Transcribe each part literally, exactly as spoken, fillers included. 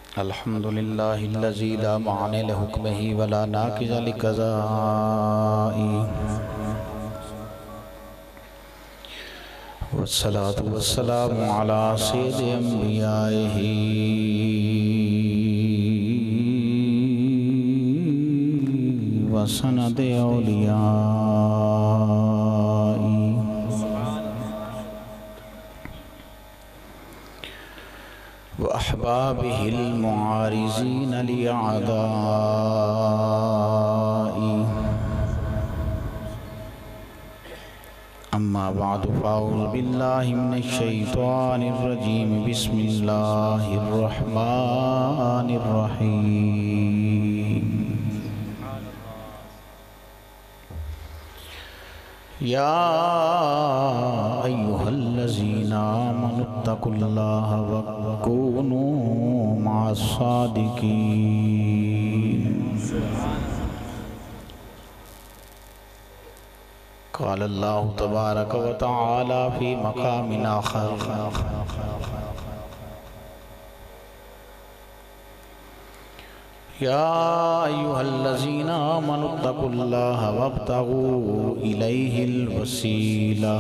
الحمدللہ الذی لا معنی لحکمہ ولا ناقض لقضائی والصلاة والسلام علی سید انبیائہ وسند اولیائی وأحبابه المعارضين لأعدائي أما بعد فأعوذ بالله من الشيطان الرجيم بسم الله الرحمن الرحيم يا أيها الذين آمنوا اتقوا الله وكونوا مع الصادقين قال الله تبارك وتعالى في مقام آخر يا أيها الذين آمنوا اتقوا الله وابتغوا إليه الوسيلة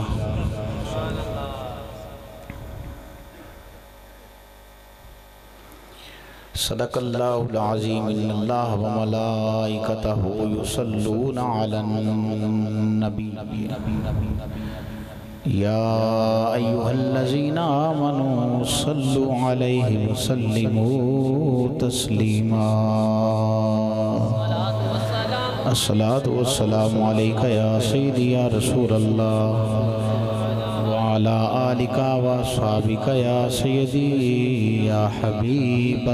صدق الله العظيم إن الله وملائكته يصلون على النبي يا أيها الذين آمنوا صلوا عليه وسلموا تسليما الصلاة والسلام عليك يا سيدي يا رسول الله وعلى آلك وأصحابك يا سيدي يا حبيب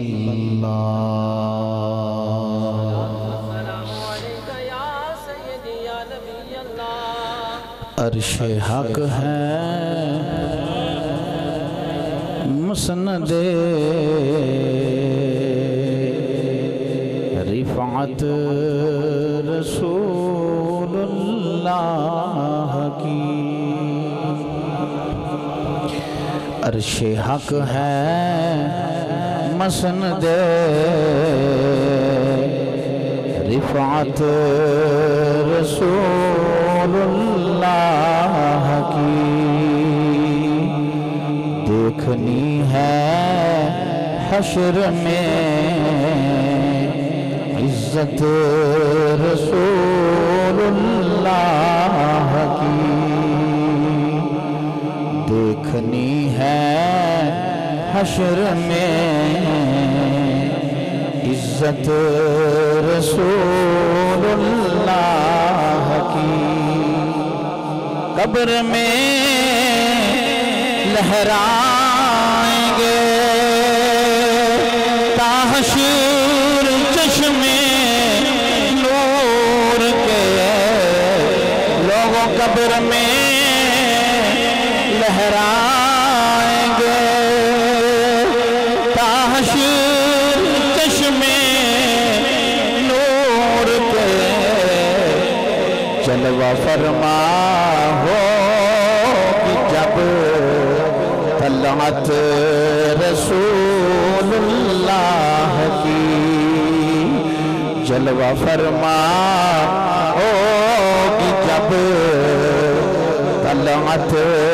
الله عرش حق ہے مسند رفعت رسول اللہ کی عرش حق ہے مسند رفعت رسول اللہ کی دیکھنی ہے حشر میں عزت رسول اللہ کی دیکھنی ہے حشر میں عزت رسول اللہ کی قبر میں لہرائیں گے تا حشر چشمے نور کے لوگوں قبر میں لہرائیں گے تا حشر چشمے نور کے جلوہ فرما ہو جب طلعت رسول اللہ کی جلوہ فرما ہوگی جب طلعت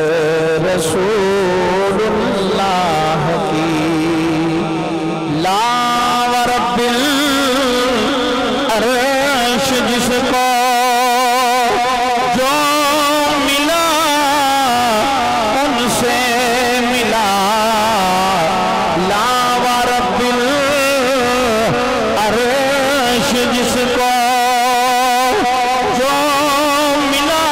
رسول اللہ کی لا ورب العرش جس کو جو ملا ان سے ملا لا ورب العرش جس کو جو ملا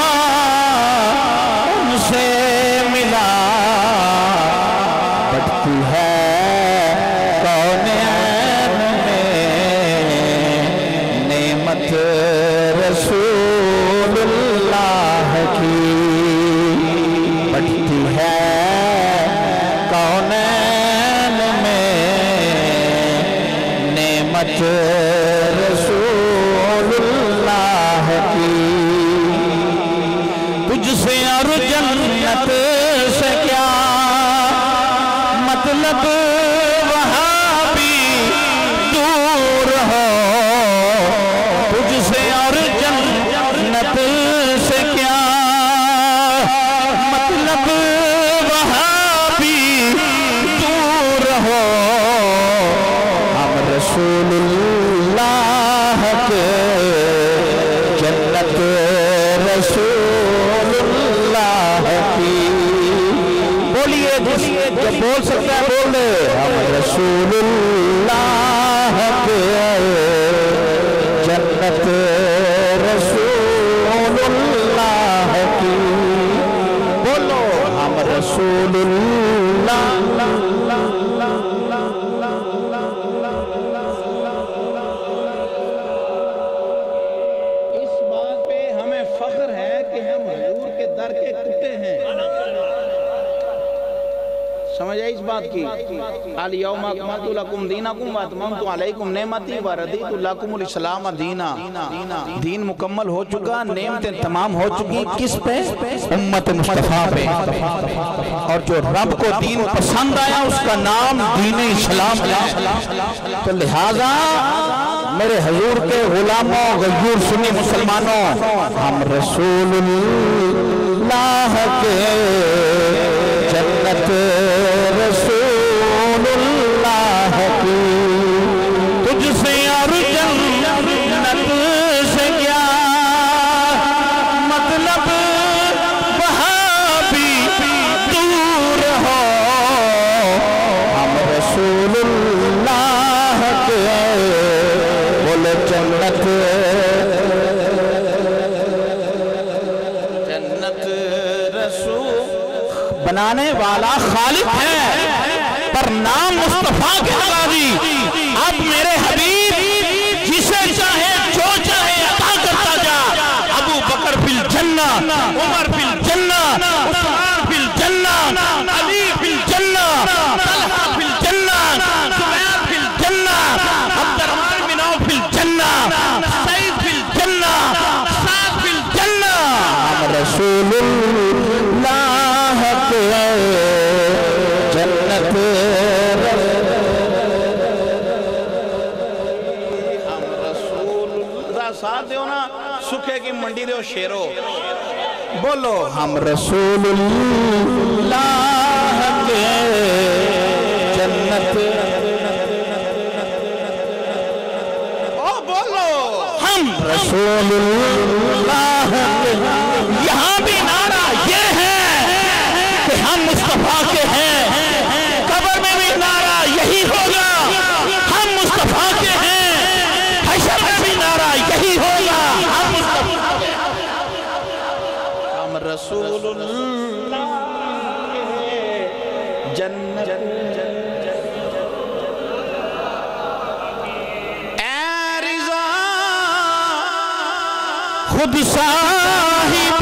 ان سے ملا بڑھتی ہے کونین میں نعمت رسول اللہ کی بڑھتی ہے کونین میں نعمت رسول اللہ کی تجھ سے اور جنت سے کیا مطلب وہاں بھی رہو ہم رسول اللہ کے جنت رسول اللہ کی بولیے جو بول سکتا ہے بول دے ہم رسول اللہ کے جنت رسول اللہ کی بولو ہم رسول اللہ اس بات پہ ہمیں فخر ہے کہ ہم حضور کے در کے کتے ہیں سمجھ آئی اس بات کی الیوم اکملت لکم دینکم واتممت علیکم نعمتی وردیت لکم الاسلام دینا دین مکمل ہو چکا نعمتیں تمام ہو چکی کس پہ امت مصطفیٰ پہ اور جو رب کو دین پسند آیا اس کا نام دین اسلام ہے تو لہذا میرے حضور کے غلاموں غیور سنی مسلمانوں ہم رسول اللہ کے جنت رسول اللہ کی تجھ سے اور جنت سے کیا مطلب وہاں بھی دور ہو ہم رسول اللہ کے بولے جنت جنت رسول بنانے والا خالق ہے پر نام مصطفیٰ کے لگا دی اب میرے حبیب جسے چاہے جو چاہے عطا کرتا جا ابو بکر فی الجنہ عمر فی الجنہ عثمان فی الجنہ علی فی الجنہ طلحہ فی الجنہ زبیر فی الجنہ عبد الرحمن بن عوف فی الجنہ سعید فی الجنہ سعد فی الجنہ ہم رسول اللہ کے جنت ہم رسول اللہ ساتھ دیو نا سکھے کی منڈی دیو شیرو بولو ہم رسول اللہ کے جنت او بولو ہم رسول اللہ کے یہاں بھی نعرہ یہ ہے کہ ہم مصطفیٰ کے ہیں قبر میں بھی نعرہ یہی ہوگا ہم مصطفیٰ کے ہیں حشر میں بھی نعرہ یہی ہوگا ہم مصطفیٰ کے ہیں ہم رسول اللہ کے جنت اے رضا خود صاحب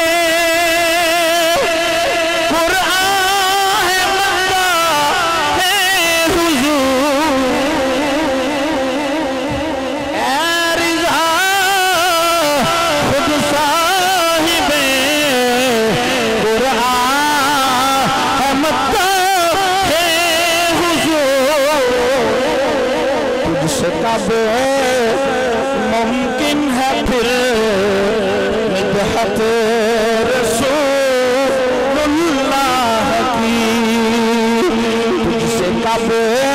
ممکن ہے پھر مدحت رسول اللہ کی تجھ سے کب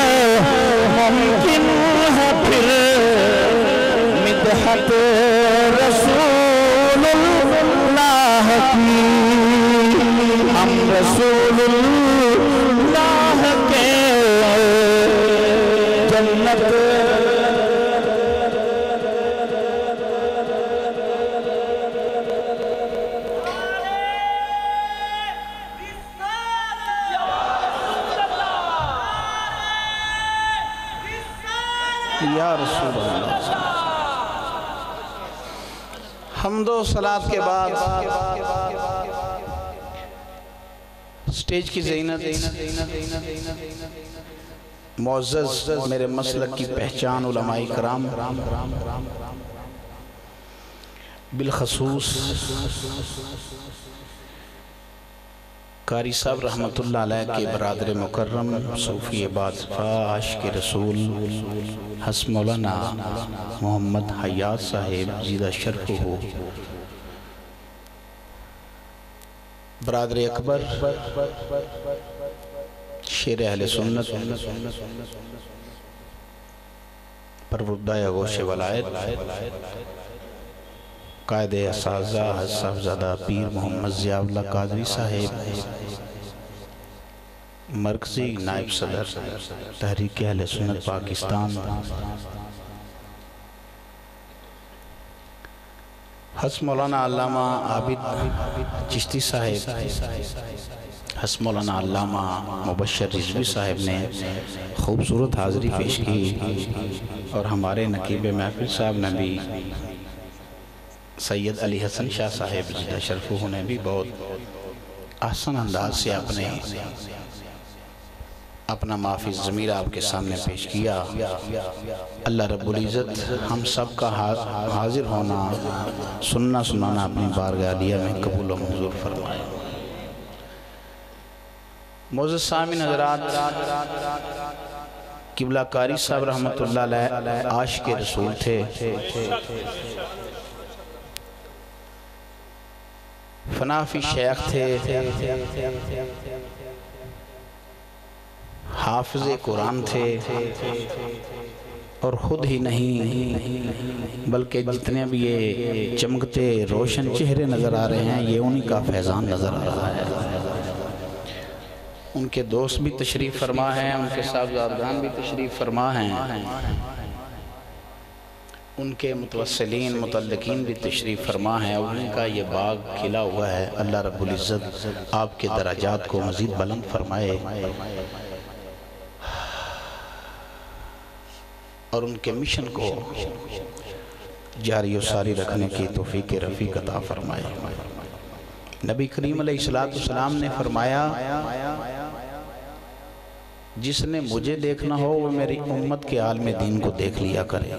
ممکن ہے پھر مدحت رسول اللہ کی ہم رسول اللہ کے جنت یا رسول اللہ حمد و صلاة کے بعد سٹیج کی زینت معزز میرے مسلک کی پہچان علماء کرام بالخصوص قاری صاحب رحمت اللہ علیہ کے برادر مکرم صوفی بادفا عاشق رسول حس مولانا محمد حیات صاحب جیدہ شرف ہو برادر اکبر شیر اہل سنت پروردہ گوش ولایت قائد اساتذہ صاحبزادہ پیر محمد ضیاء اللہ قادری صاحب، مرکزی نائب صدر تحریک اہل سنت پاکستان، حضرت مولانا علامہ عابد چشتی صاحب، حضرت مولانا علامہ مبشر رضوی صاحب نے خوبصورت حاضری پیش کی، اور ہمارے نقیب محفل صاحب نے بھی، سید علی حسن شاہ صاحب جدہ شرفوہ نے بھی بہت احسن انداز سے اپنے اپنا معافی ضمیر آپ کے سامنے پیش کیا۔ اللہ رب العزت ہم سب کا حاضر ہونا، سننا سنانا اپنی بارگاہ عالیہ میں قبول و منظور فرمائے۔ معزز سامعین حضرات، قبلہ قاری صاحب رحمت اللہ علیہ عاشق رسول تھے، فنافی شیخ تھے، حافظ قرآن تھے، اور خود ہی نہیں بلکہ جتنے بھی یہ چمکتے روشن چہرے نظر آ رہے ہیں، یہ انہی کا فیضان نظر آ رہا ہے۔ ان کے دوست بھی تشریف فرما ہیں، ان کے صاحبزادگان بھی تشریف فرما ہیں، ان کے متوسلین متعلقین بھی تشریف فرما ہیں، اور ان کا یہ باغ کھلا ہوا ہے۔ اللہ رب العزت آپ کے درجات کو مزید بلند فرمائے، اور ان کے مشن کو جاری و ساری رکھنے کی توفیق رفیق عطا فرمائے۔ نبی کریم علیہ السلام نے فرمایا، جس نے مجھے دیکھنا ہو وہ میری امت کے عالم دین کو دیکھ لیا کرے،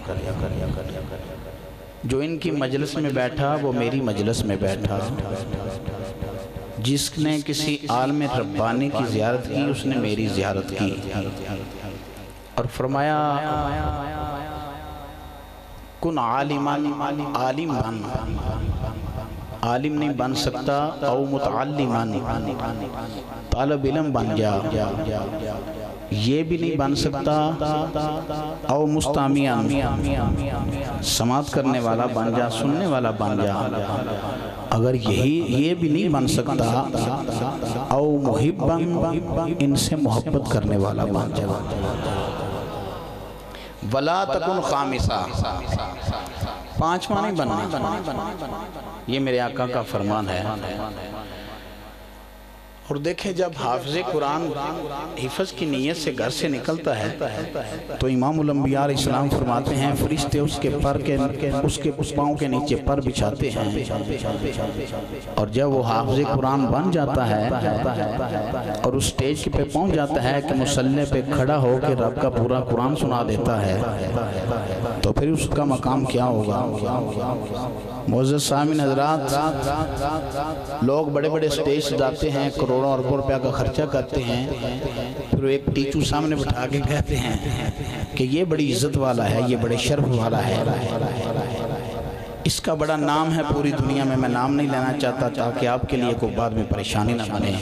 جو ان کی مجلس میں بیٹھا وہ میری مجلس میں بیٹھا، جس نے کسی عالم ربانی کی زیارت کی اس نے میری زیارت کی، اور فرمایا کن عالمان، عالم بن، عالم نہیں بن سکتا، او متعلمان، طالب علم بن جا، یہ بھی نہیں بن سکتا، او مستمعان، سماعت کرنے والا بن جا، سننے والا بن جا، اگر یہی یہ بھی نہیں بن سکتا، او محبان، ان سے محبت کرنے والا بن جا، ولا تکن خامسا، پانچواں نہیں بننا۔ یہ میرے آقا کا فرمان ہے۔ اور دیکھیں جب حافظ قرآن حفظ کی نیت سے گھر سے نکلتا ہے تو امام الانبیاء علیہ السلام فرماتے ہیں فرشتے اس کے پر کے اس کے پاؤں کے نیچے پر بچھاتے ہیں، اور جب وہ حافظ قرآن بن جاتا ہے اور اس سٹیج پہ پہنچ جاتا ہے کہ مصلی پہ کھڑا ہو کے رب کا پورا قرآن سنا دیتا ہے، تو پھر اس کا مقام کیا ہوگا؟ معزز سامعین حضرات، لوگ بڑے بڑے سٹیج سجاتے ہیں، کروڑوں اربوں روپیہ کا خرچہ کرتے ہیں، پھر ایک ٹیچو سامنے بٹھا کے کہتے ہیں کہ یہ بڑی عزت والا ہے، یہ بڑے شرف والا ہے، اس کا بڑا نام ہے پوری دنیا میں۔ میں نام نہیں لینا چاہتا تاکہ آپ کے لیے کوئی بعد میں پریشانی نہ بنے،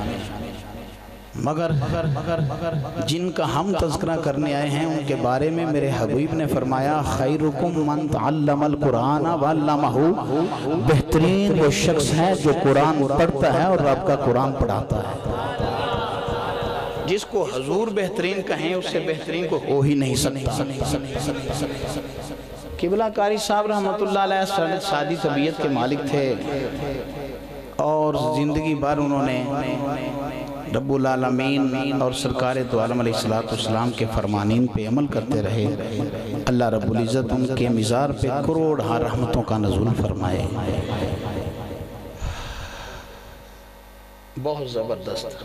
مگر جن کا ہم تذکرہ کرنے آئے ہیں ان کے بارے میں میرے حبیب نے فرمایا خیرکم من تعلم القرآن وعلمہ، بہترین وہ شخص ہے جو قرآن پڑھتا ہے اور رب کا قرآن پڑھاتا ہے۔ جس کو حضور بہترین کہیں اس سے بہترین کو ہو ہی نہیں سکتا۔ قبلہ قاری صاحب رحمت اللہ علیہ سادی طبیعت کے مالک تھے، اور زندگی بھر انہوں نے رب العالمین اور سرکار دو عالم علیہ السلام کے فرمانین پہ عمل کرتے رہے۔ اللہ رب العزت ان کے مزار پہ کروڑ ہاں رحمتوں کا نزول فرمائے۔ بہت زبردست،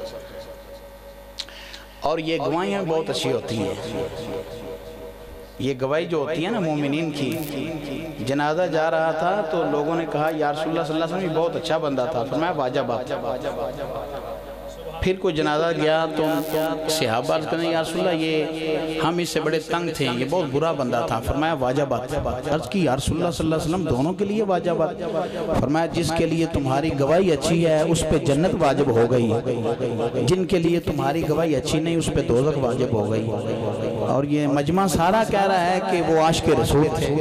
اور یہ گواہیاں بہت اچھی ہوتی ہیں۔ یہ گواہی جو ہوتی ہے نا مومنین کی، جنازہ جا رہا تھا تو لوگوں نے کہا یا رسول اللہ صلی اللہ علیہ وسلم بہت اچھا بندہ تھا، فرمایا واجب آپ، پھر کوئی جنازہ گیا تو صحابہ کہنے یا رسول اللہ یہ ہم اس سے بڑے تنگ تھے، یہ بہت برا بندہ تھا۔ فرمایا واجبات، عرض کی یا رسول اللہ صلی اللہ علیہ وسلم دونوں کے لیے واجبات؟ فرمایا جس کے لیے تمہاری گواہی اچھی ہے اس پہ جنت واجب ہو گئی، جن کے لیے تمہاری گواہی اچھی نہیں اس پہ دوزخ واجب ہو گئی۔ اور یہ مجمع سارا کہہ رہا ہے کہ وہ عاشق رسول تھے۔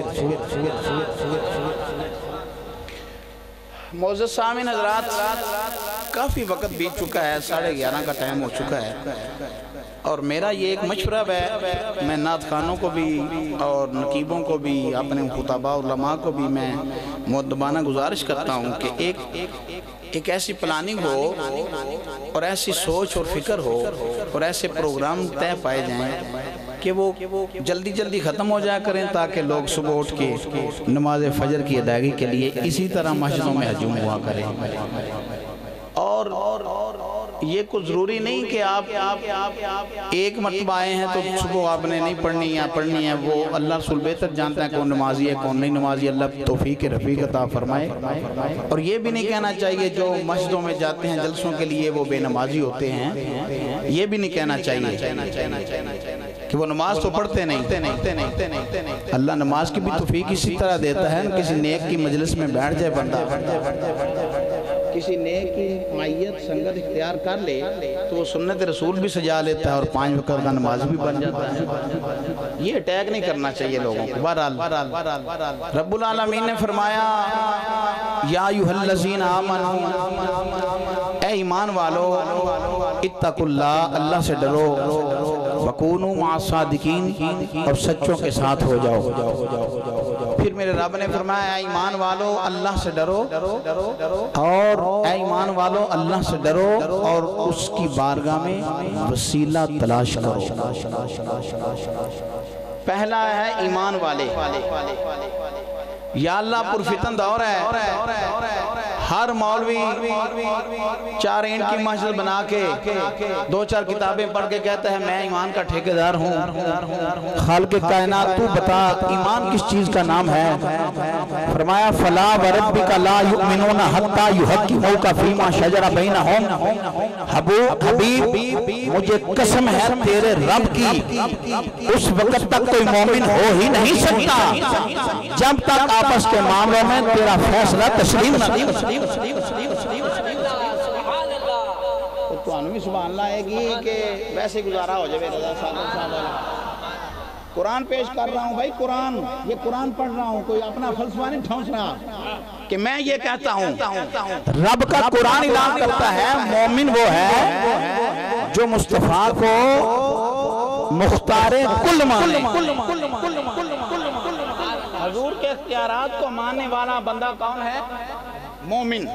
معزز سامعین حضرات، کافی وقت بیت چکا ہے، ساڑھے گیارہ کا ٹائم ہو چکا ہے، اور میرا یہ ایک مشورہ ہے، میں نعت خانوں کو بھی اور نقیبوں کو بھی، اپنے خطباء علماء کو بھی میں مؤدبانہ گزارش کرتا ہوں کہ ایک ایک ایسی پلاننگ ہو اور ایسی سوچ اور فکر ہو اور ایسے پروگرام طے پائے جائیں کہ وہ جلدی جلدی ختم ہو جایا کریں، تاکہ لوگ صبح اٹھ کے نماز فجر کی ادائیگی کے لیے اسی طرح مسجدوں میں ہجوم ہوا کریں۔ اور یہ کچھ ضروری نہیں کہ آپ ایک مرتبہ آئے ہیں تو صبح آپ نے نہیں پڑھنی یا پڑھنی ہے، وہ اللہ رسول بہتر جانتا ہے کون نمازی ہے کون نہیں نمازی، اللہ توفیق رفیق عطا فرمائے۔ اور یہ بھی نہیں کہنا چاہیے جو مسجدوں میں جاتے ہیں جلسوں کے لیے وہ بے نمازی ہوتے ہیں، یہ بھی نہیں کہنا چاہیے کہ وہ نماز تو پڑھتے نہیں۔ اللہ نماز کی بھی توفیق اسی طرح دیتا ہے، کسی نیک کی مجلس میں بیٹھ جائے بندہ، کسی نیک کی معیت سنگت اختیار کر لے تو وہ سنت رسول بھی سجا لیتا ہے اور پانچ وقت کا نماز بھی بن جاتا ہے۔ یہ اٹیک نہیں کرنا چاہیے لوگوں کو۔ بہرحال رب العالمین نے فرمایا یا ایھا الذین آمنوا، اے ایمان والو، اتقوا اللہ، اللہ سے ڈرو، وکونوا مع الصادقین، اور سچوں کے ساتھ ہو جاؤ۔ پھر میرے رب نے فرمایا اے ایمان والو اللہ سے ڈرو، اور اے ایمان والو اللہ سے ڈرو اور اس کی بارگاہ میں وسیلہ تلاش کرو۔ پہلا ہے ایمان والے، یا اللہ پرفتن دور ہے، ہر مولوی چار اینٹ کی مسجد بنا کے دو چار کتابیں پڑھ کے کہتا ہے میں ایمان کا ٹھیکیدار ہوں۔ خالق کائنات تو بتا ایمان کس چیز کا نام ہے؟ فرمایا فلا وربک لا یؤمنون حتی یحکموک فیما شجر بینہم، حبیب مجھے قسم ہے تیرے رب کی اس وقت تک کوئی مومن ہو ہی نہیں سکتا جب تک آپس کے معاملوں میں تیرا فیصلہ تسلیم نہ دے۔ تو انہوں سبحان اللہ ہے کہ ویسے گزارا ہو جائے رضا صاحب، قرآن پیش کر رہا ہوں بھائی، قرآن یہ قرآن پڑھ رہا ہوں، کوئی اپنا فلسفہ نہیں ٹھونس رہا کہ میں یہ کہتا ہوں۔ رب کا قرآن اعلان کرتا ہے مومن وہ ہے جو مصطفیٰ کو مختار کل مانے، حضور کے اختیارات کو ماننے والا بندہ کون ہے؟ مومن،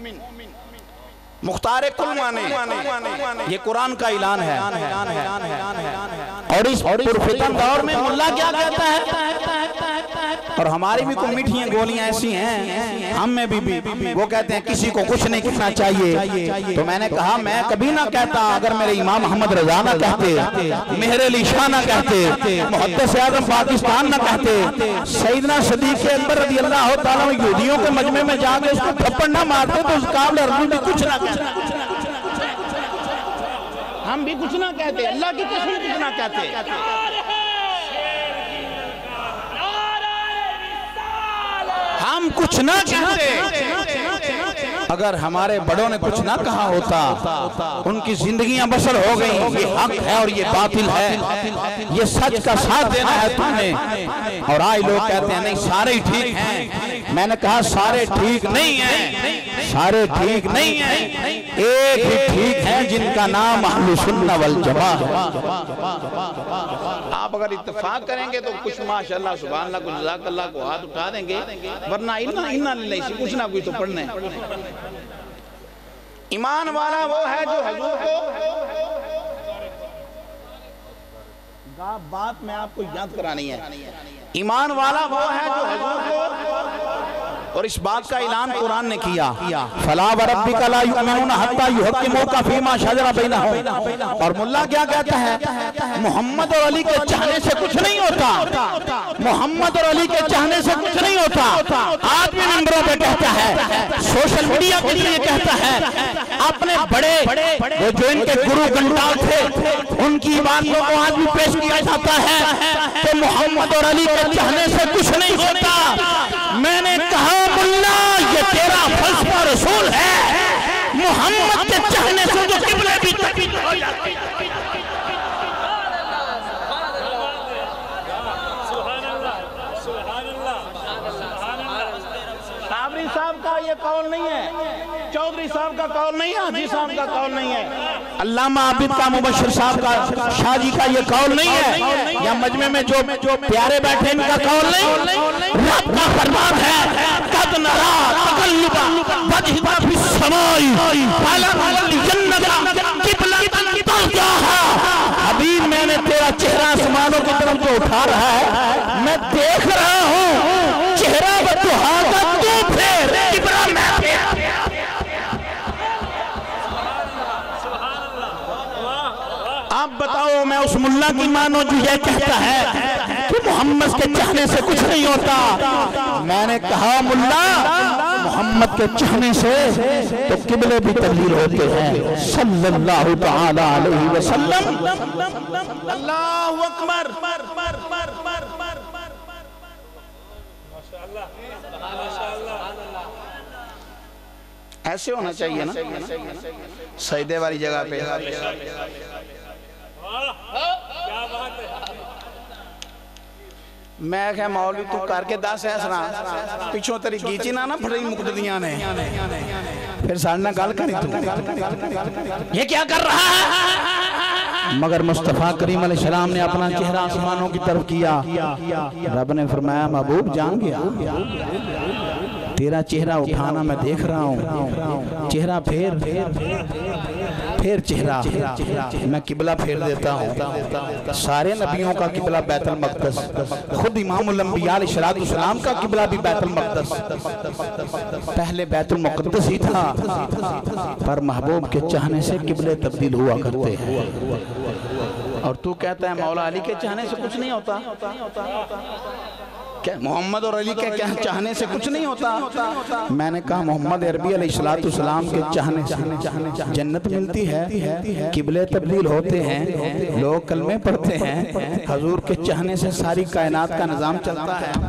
مختار کل مانے، یہ قرآن کا اعلان ہے۔ اور اس پرفتن دور میں ملا کیا کہتا ہے؟ اور ہماری بھی کوئی میٹھیاں گولیاں ایسی ہیں ہم میں بھی بھی وہ کہتے ہیں کسی کو کچھ نہیں کہنا چاہیے، تو میں نے کہا میں کبھی نہ کہتا اگر میرے امام محمد رضا نہ کہتے، مہر علی شاہ نہ کہتے، محدث اعظم پاکستان نہ کہتے، سیدنا صدیق اکبر رضی اللہ تعالیٰ یہودیوں کے مجمع میں جا کے اس کو تھپڑ نہ مارتے تو اس قابل ارضی بھی کچھ نہ کہتے، ہم بھی کچھ نہ کہتے، اللہ کی قسم کچھ نہ کہتے۔ ہم کچھ نہ کہتے اگر ہمارے بڑوں نے کچھ نہ کہا ہوتا، ان کی زندگیاں بسر ہو گئیں، یہ حق ہے اور یہ باطل ہے، یہ سچ کا ساتھ دینا ہے تم نے، اور آج لوگ کہتے ہیں نہیں سارے ٹھیک ہیں۔ میں نے کہا سارے ٹھیک نہیں ہیں، سارے ٹھیک نہیں ہیں، ایک ہی ٹھیک ہے جن کا نام اہل سنہ والجماعہ۔ آپ اگر اتفاق کریں گے تو کچھ ماشاءاللہ سبحان اللہ کچھ جزاک اللہ کو ہاتھ اٹھا دیں گے، ورنہ انہا نہیں سی کچھ نہ کچھ تو پڑھنے۔ ایمان والا وہ ہے جو حضور کو بات میں آپ کو یاد کرانی ہے، ایمان والا وہ ہے جو حضور کو اور اس بات کا اعلان قرآن نے کیا فَلَا وَرَبِّكَ لَا يُؤْمِنُونَ حَتَّى يُحَكِّمُوكَ فِي مَا شَجَرَ بَيْنَهُمْ. اور ملا کیا کہتا ہے؟ محمد اور علی کے چاہنے سے کچھ نہیں ہوتا. محمد اور علی کے چاہنے سے کچھ نہیں ہوتا. آدمی ممبروں پہ کہتا ہے, سوشل میڈیا کے لیے کہتا ہے, اپنے بڑے وہ جو ان کے گرو گنڈال تھے ان کی باتوں کو آج بھی پیش کیا جاتا ہے کہ محمد اور علی کے چاہنے سے کچھ نہیں ہوتا. میں نے کہا ملا یہ تیرا فلسفہ رسول ہے. محمد کے چاہنے سے تو قبلے بھی تبدیل ہو جاتے ہیں. صابری صاحب کا یہ قول نہیں ہے, چودھری صاحب کا قول نہیں ہے, حاجی صاحب کا قول نہیں ہے, علامہ عابد کا مبشر صاحب کا شاہ جی کا یہ قول نہیں ہے, یا مجمع میں جو پیارے بیٹھے ان کا قول نہیں. رب کا فرمان ہے قد نرا تقلب وجهك في السماء فلنولینک قبلۃ ترضاها. حبیب میں نے تیرا چہرہ آسمانوں کی طرف جو اٹھا رہا ہے میں دیکھ رہا ہوں. چہرہ بدوہا کا تو پھر قبلہ میں پھر. آپ بتاؤ میں اس ملا کی مانو جو یہ کہتا ہے کہ محمد کے چاہنے سے کچھ نہیں ہوتا. میں نے کہا ملا محمد کے چاہنے سے تو قبلے بھی تبدیل ہوتے ہیں صلی اللہ تعالی علیہ وسلم. اللہ اکبر. ایسے ہونا چاہیے نا سجدے والی جگہ پہ. میں کہا مولوی تو کر کے دس ہے سنا پیچھوں تری گیچی نہ نہ پھڑی مقتدیاں نے پھر سارنا گال کری تو یہ کیا کر رہا ہے. مگر مصطفیٰ کریم علیہ السلام نے اپنا چہرہ آسمانوں کی طرف کیا. رب نے فرمایا محبوب جان گیا تیرا چہرہ اٹھانا میں دیکھ رہا ہوں. چہرہ پھیر پھر چہرہ میں قبلہ پھیر دیتا ہوں. سارے نبیوں کا قبلہ بیت المقدس, خود امام الانبیاء علیہ السلام کا قبلہ بھی بیت المقدس. پہلے بیت المقدس ہی تھا پر محبوب کے چاہنے سے قبلے تبدیل ہوا کرتے ہیں. اور تو کہتا ہے مولا علی کے چاہنے سے کچھ نہیں ہوتا. محمد اور علی کے چاہنے سے کچھ نہیں ہوتا. میں نے کہا محمد عربی علیہ السلام کے چاہنے سے جنت ملتی ہے, قبلے تبدیل ہوتے ہیں, لوگ کلمے پڑھتے ہیں. حضور کے چاہنے سے ساری کائنات کا نظام چلتا ہے.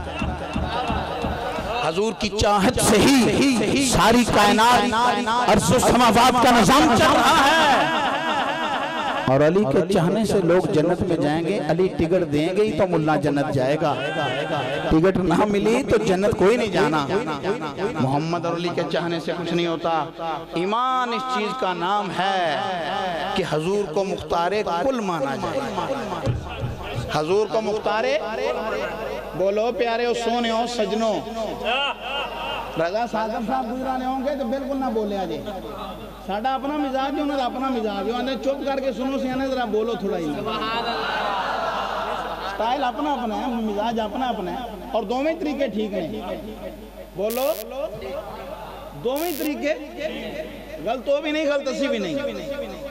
حضور کی چاہت سے ہی ساری کائنات ارض و سماوات کا نظام چل رہا ہے. اور علی کے چاہنے سے لوگ جنت میں جائیں گے. علی ٹکٹ دیں گے تو ملا جنت جائے گا, ٹکٹ نہ ملی تو جنت کوئی نہیں جانا. محمد اور علی کے چاہنے سے کچھ نہیں ہوتا. ایمان اس چیز کا نام ہے کہ حضور کو مختار کل مانا جائے. حضور کو مختار بولو پیارے ہو سونے ہو سجنوں. رضا صاحب صاحب گزرانے ہوں گے تو بالکل نہ بولے آجے. ساڑھا اپنا مزاج ہے, انہوں نے اپنا مزاج ہے. انہیں چپ کر کے سنو سیانے ذرا بولو تھوڑا ہی. سٹائل اپنا اپنا ہے, مزاج اپنا اپنا ہے. اور دوویں طریقے ٹھیک ہیں. بولو دوویں طریقے غلط ہو بھی نہیں, غلط اسی بھی نہیں.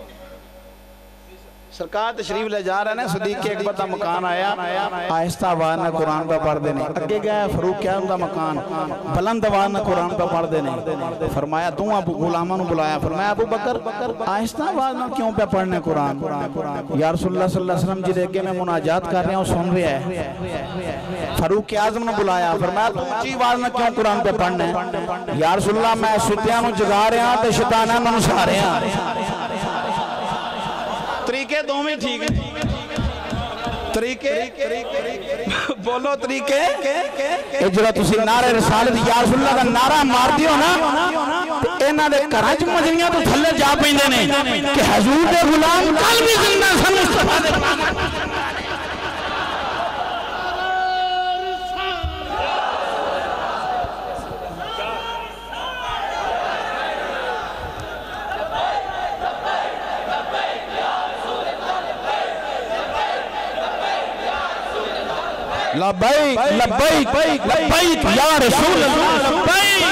سرکار تشریف لے جا رہے ہیں, صدیق کے ایک بتا مکان آیا, آہستہ آواز نہ قرآن پہ پڑھ دینے. اگے گیا فاروق کیا ہوتا مکان, بلند آواز نہ قرآن پہ پڑھ دینے. فرمایا تو ابو غلامہ نو بلایا, فرمایا ابو بکر آہستہ آواز نہ کیوں پہ پڑھنے قرآن. یا رسول اللہ صلی اللہ علیہ وسلم جی دیکھے میں مناجات کر رہے ہیں سن رہے ہیں. فاروق اعظم نے بلایا, فرمایا تو اونچی آواز نہ کیوں قرآن پہ پڑھنے. یا رسول اللہ میں ستیاں نو جگا رہے ہیں تے شیطاناں نو نسا رہے ہیں. طریقے دو میں ٹھیک ہیں. طریقے بولو طریقے اجرا تسی نعرہ رسالت یا رسول اللہ کا نعرہ مار دیو نا اینا دے کراچ مجنیاں تو تھلے جا پیندے نے کہ حضور دے غلام کل بھی زندہ سن مصطفیٰ دے پاک. لبیک لبیک لبیک یا رسول اللہ لبیک.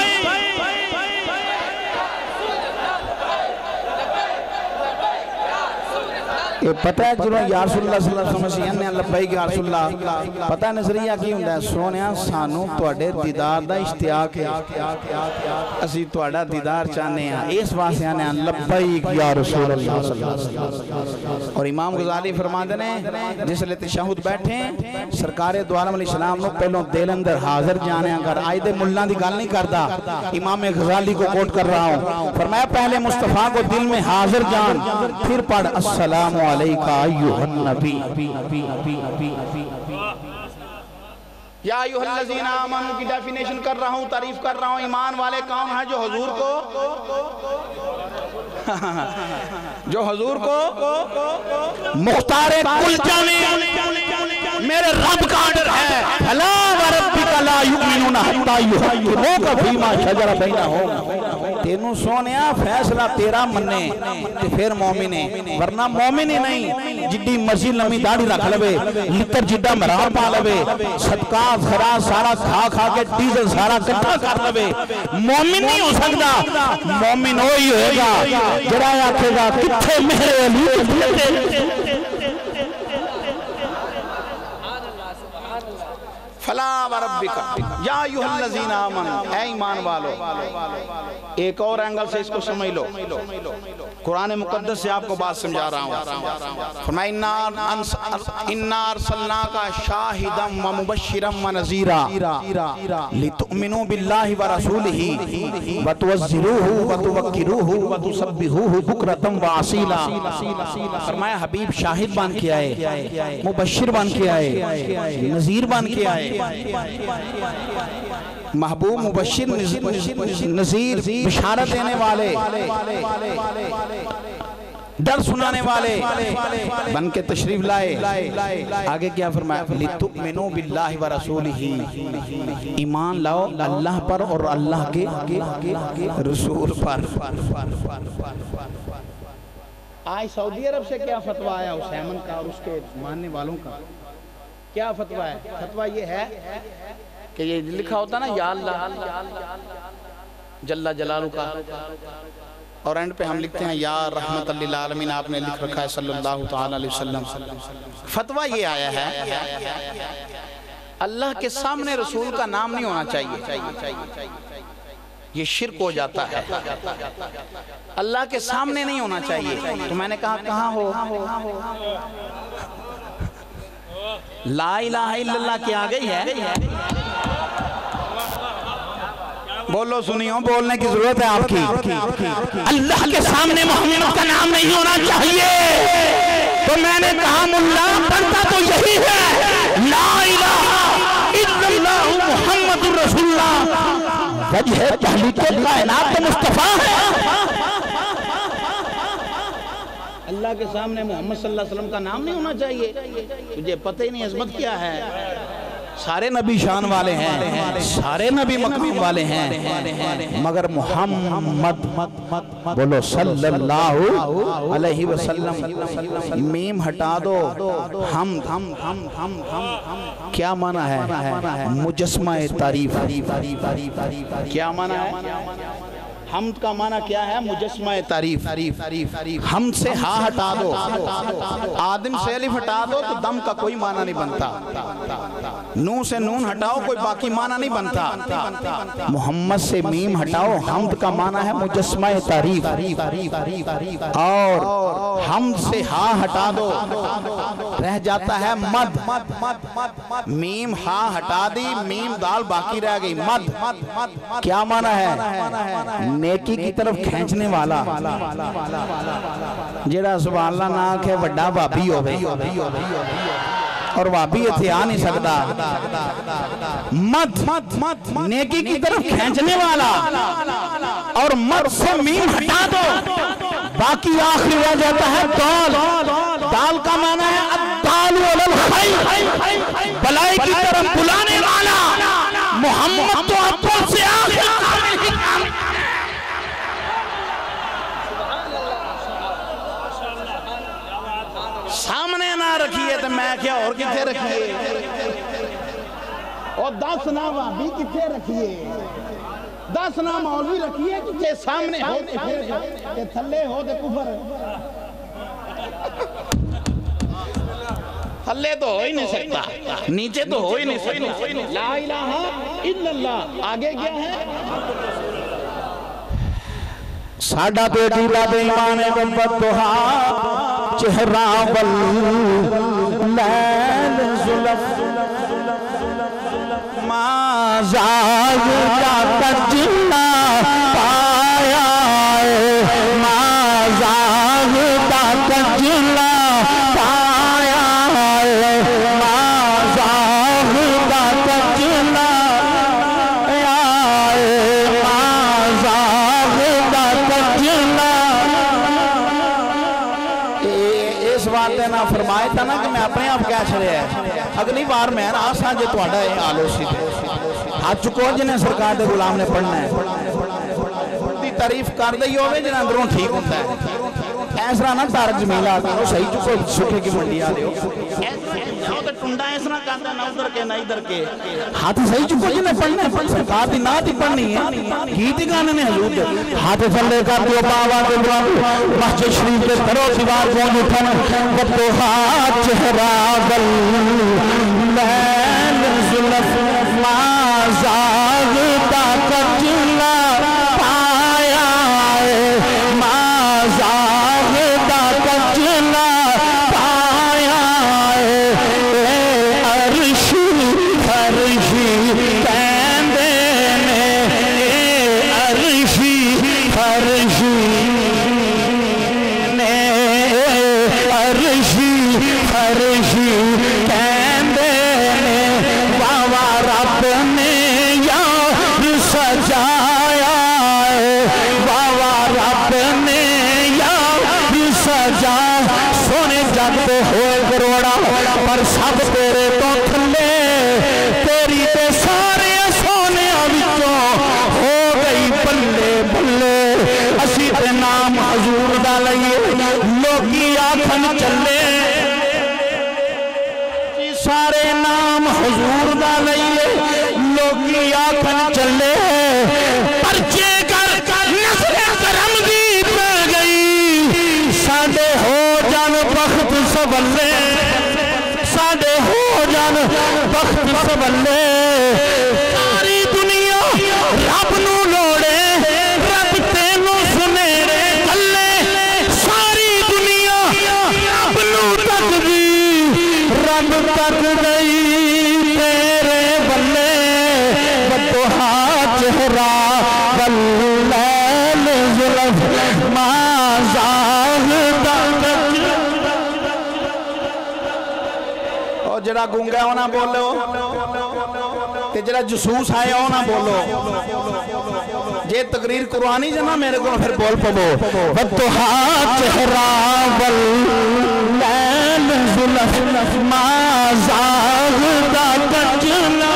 یہ پتہ ہے جنہوں یا رسول اللہ صلی اللہ علیہ وسلم نے لبیک یا رسول اللہ پتہ ہے نظریہ کی ہوں ہے سونیا سانو توڑے دیدار دا اشتیاق ہے اسی توڑا دیدار چاہنے ہیں اس واسطے آنے ہیں لبیک یا رسول اللہ صلی اللہ علیہ وسلم. اور امام غزالی فرما دینے جس لئے تشہد بیٹھیں سرکار دو عالم علیہ السلام نے پہلوں دل اندر حاضر جانے اگر آئی دے ملان دی گال نہیں کردا امام غزالی کو کوٹ کر رہا ہوں فرمایا پہلے مصطفیٰ کو دل میں حاضر جان پھر پڑھ السلام علیکہ ایوہ النبی. یا ایوہ الذین آمنوا کی ڈیفینیشن کر رہا ہوں تعریف کر رہا ہوں. ایمان والے کون ہیں جو حضور کو جو حضور کو مختار کل جانے میرے رب کا آرڈر ہے فلا وربک لا یؤمنون حتی یحکموک فیما شجر بینہم. تینوں سونیا فیصلہ تیرا مننے تے پھر مومنے ورنہ مومنے نہیں جڈی مرضی لمحی داڑھی رکھ لوے لتر جڈا مرار پا لوے صدقات خراج سارا کھا کھا کے ڈیزل سارا کٹھا کر لوے مومن نہیں ہو سکتا. مومن ہوئی ہوئے گا جڑا آکھے گا کتھے میرے علی فلا وربک یا ایوہ الذین آمنوا اے ایمان والو. ایک اور اینگل سے اس کو سمجھ لو قرآن مقدس سے آپ کو بات سمجھا رہا ہوں فرمایا اِنَّا أَرْسَلْنَاكَ شَاهِدًا وَمُبَشِّرًا وَنَذِيرًا لِتُؤْمِنُوا بِاللَّهِ وَرَسُولِهِ وَتُوَزِّرُوهُ وَتُوَقِّرُوهُ وَتُسَبِّحُوهُ بُكْرَةً وَأَصِيلًا. فرمایا حبیب شاہد بن کے آئے مبشر بن کے آئے نذیر بن کے آئے محبوب مبشر نذیر بشارت دینے والے ڈر سنانے والے بن کے تشریف لائے. آگے کیا فرمایا لِتُؤْمِنُوا بِاللَّهِ وَرَسُولِهِ ایمان لاؤ اللہ پر اور اللہ کے رسول پر. آج سعودی عرب سے کیا فتوہ آیا حسین کا اور اس کے ماننے والوں کا کیا فتوہ ہے؟ فتوہ یہ ہے کہ یہ لکھا ہوتا نا یا اللہ جل جلالہ کا اور اینڈ پہ ہم لکھتے ہیں یا رحمت للعالمین آپ نے لکھ رکھا ہے صلی اللہ تعالی علیہ وسلم. فتوہ یہ آیا ہے اللہ کے سامنے رسول کا نام نہیں ہونا چاہیے یہ شرک ہو جاتا ہے. اللہ کے سامنے نہیں ہونا چاہیے تو میں نے کہا کہاں ہو لا الہ الا اللہ کی آگئی ہے بولو سنیوں بولنے کی ضرورت ہے آپ کی. اللہ کے سامنے محمد کا نام نہیں ہونا چاہیے تو میں نے کہا ملا بنتا تو یہی ہے لا الہ الا اللہ محمد رسول اللہ. وجہ تحلیق کائنات تو مصطفیٰ ہے. اللہ کے سامنے محمد صلی اللہ علیہ وسلم کا نام نہیں ہونا چاہیے تجھے پتہ ہی نہیں عظمت کیا ہے. سارے نبی شان والے ہیں سارے نبی مقام والے ہیں مگر محمد بولو صلی اللہ علیہ وسلم میم ہٹا دو. ہم کیا معنی ہے مجسمہ تعریف. کیا معنی ہے حمد کا معنی کیا ہے مجسمہ تعریف. ہم سے ہاں ہٹا دو آدم سے الف ہٹا دو تو دم کا کوئی معنی نہیں بنتا. نون سے نون ہٹاؤ کوئی باقی معنی نہیں بنتا. محمد سے میم ہٹاؤ حمد کا معنی ہے مجسمہ تعریف. اور حمد سے ہاں ہٹا دو رہ جاتا ہے مد. میم ہاں ہٹا دی میم دال باقی رہ گئی مد. کیا معنی ہے نیکی کی طرف کھینچنے والا جیڑا سبحان اللہ نہ کہ وڈا بابی ہو گئی اور وابی اتھے آ نہیں سکتا. مد نیکی کی طرف کھینچنے والا اور مد سے میم ہٹا دو باقی آخری رہ جاتا ہے دال. دال کا معنی ہے الدال علی الخیر بلائی کی طرف بلانے والا. محمد تو اپن سے آخری سامنے نہ رکھیے تو میں کیا اور کتے رکھیے. اور دس نہ وہابی کتنے رکھیے دس نہ مولوی رکھیے کہ سامنے ہو دے پھر کہ تھلے ہو دے کفر تھلے تو ہو ہی نہیں سکتا نیچے تو ہو ہی نہیں سکتا لا الہ الا اللہ آگے کیا ہے ساڑھا بیٹی دا دیمان گمبت دوہا چہرہ واللیل زلف ما زاغ کا تجلہ پایا ما زاغ کا تجلہ پایا ما زاغ کا تجلہ ما زاغ کا تجلہ اس بات نے فرمایا تھا نا کہ میں اپنے آپ کیا چھڑے ہے اگلی بار میں نا آسان جے تو آڈا ہے آلو سی تھے ہاتھ چکو جنہیں سرکار دے غلام نے پڑھنا ہے دی تعریف کر دے یہ ہوئے جنہیں اندروں ٹھیک ہوتا ہے ایسرا نہ تارک جمیلہ آتا ہے وہ صحیح چکو سکھے کی منڈی آ دے ہو ایسرا تو ٹنڈا ایسرا کہتا ہے نہ ادھر کے نہ ادھر کے ہاتھ صحیح چکو جنہیں پڑھنا ہے سرکار دی نہ دی پڑھنی ہے گیتی گانے نے حضور دے ہاتھ چلے کر دیو باوا دے دوان مسجد شریف کے ترو سوار کون اٹھن وقتو ہاتھ چہرہ واللیل زلف ما زاغ کا تجلہ پایا ما زاغ کا تجلہ پایا عرشی فرشی کہندے نے عرشی فرشی نے عرشی فرشی کہندے نے واوا رب نے یار سجایا واوا رب نے یار سجا سونے جگتے ہوئے گروڑا پر سب تیرے تو تھلے تیری تے سارے سونے وچوں ہو گئی بلے بلے اسی تے نام حضور دا لئیے لوگی آکھن چلے سارے نام حضور دا لئیے لوگی آکھن چلے پرچے کر نصر کرم دی پہ گئی ساڑے ہو جان بخت سبلے ساڑے ہو جان بخت سبلے ساری دنیا رب نو لوڑے رب تینوں سنیرے کلے ساری دنیا رب نو تک دی رب تک گئی تیرے بلے بدوہا چہرہ واللیل زلف ما زاغ کا تجلہ اور جڑا گونگا ہونا بولو کہ جڑا جسوس آیا ہونا بولو جے تقریر قرآنی جنا میرے کو پھر بول پبو بدوہا چہرہ واللیل زلف ما زاغ کا تجلہ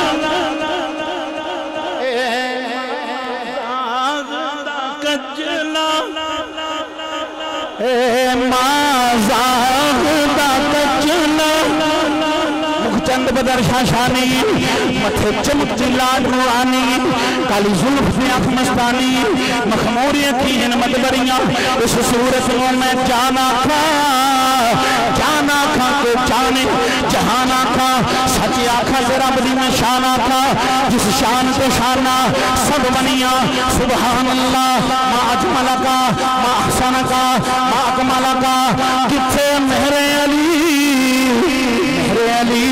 ما زاغ کا تجلہ مخچند بدر شاشانی متھے چمک لاڈ روانی کالی ظلف میں آنکھ مستانی مخموریاں کی ان مدبریاں اس صورت میں جانا کھا جانا کھا کو جانے جہانا کھا سچی آکھا سے رب دی میں شانا کھا جس شان کو شانا سب بنیاں سبحان اللہ ما اجمل کا ما احسن کا ما اکمل کا کتھے مہر علی مہر علی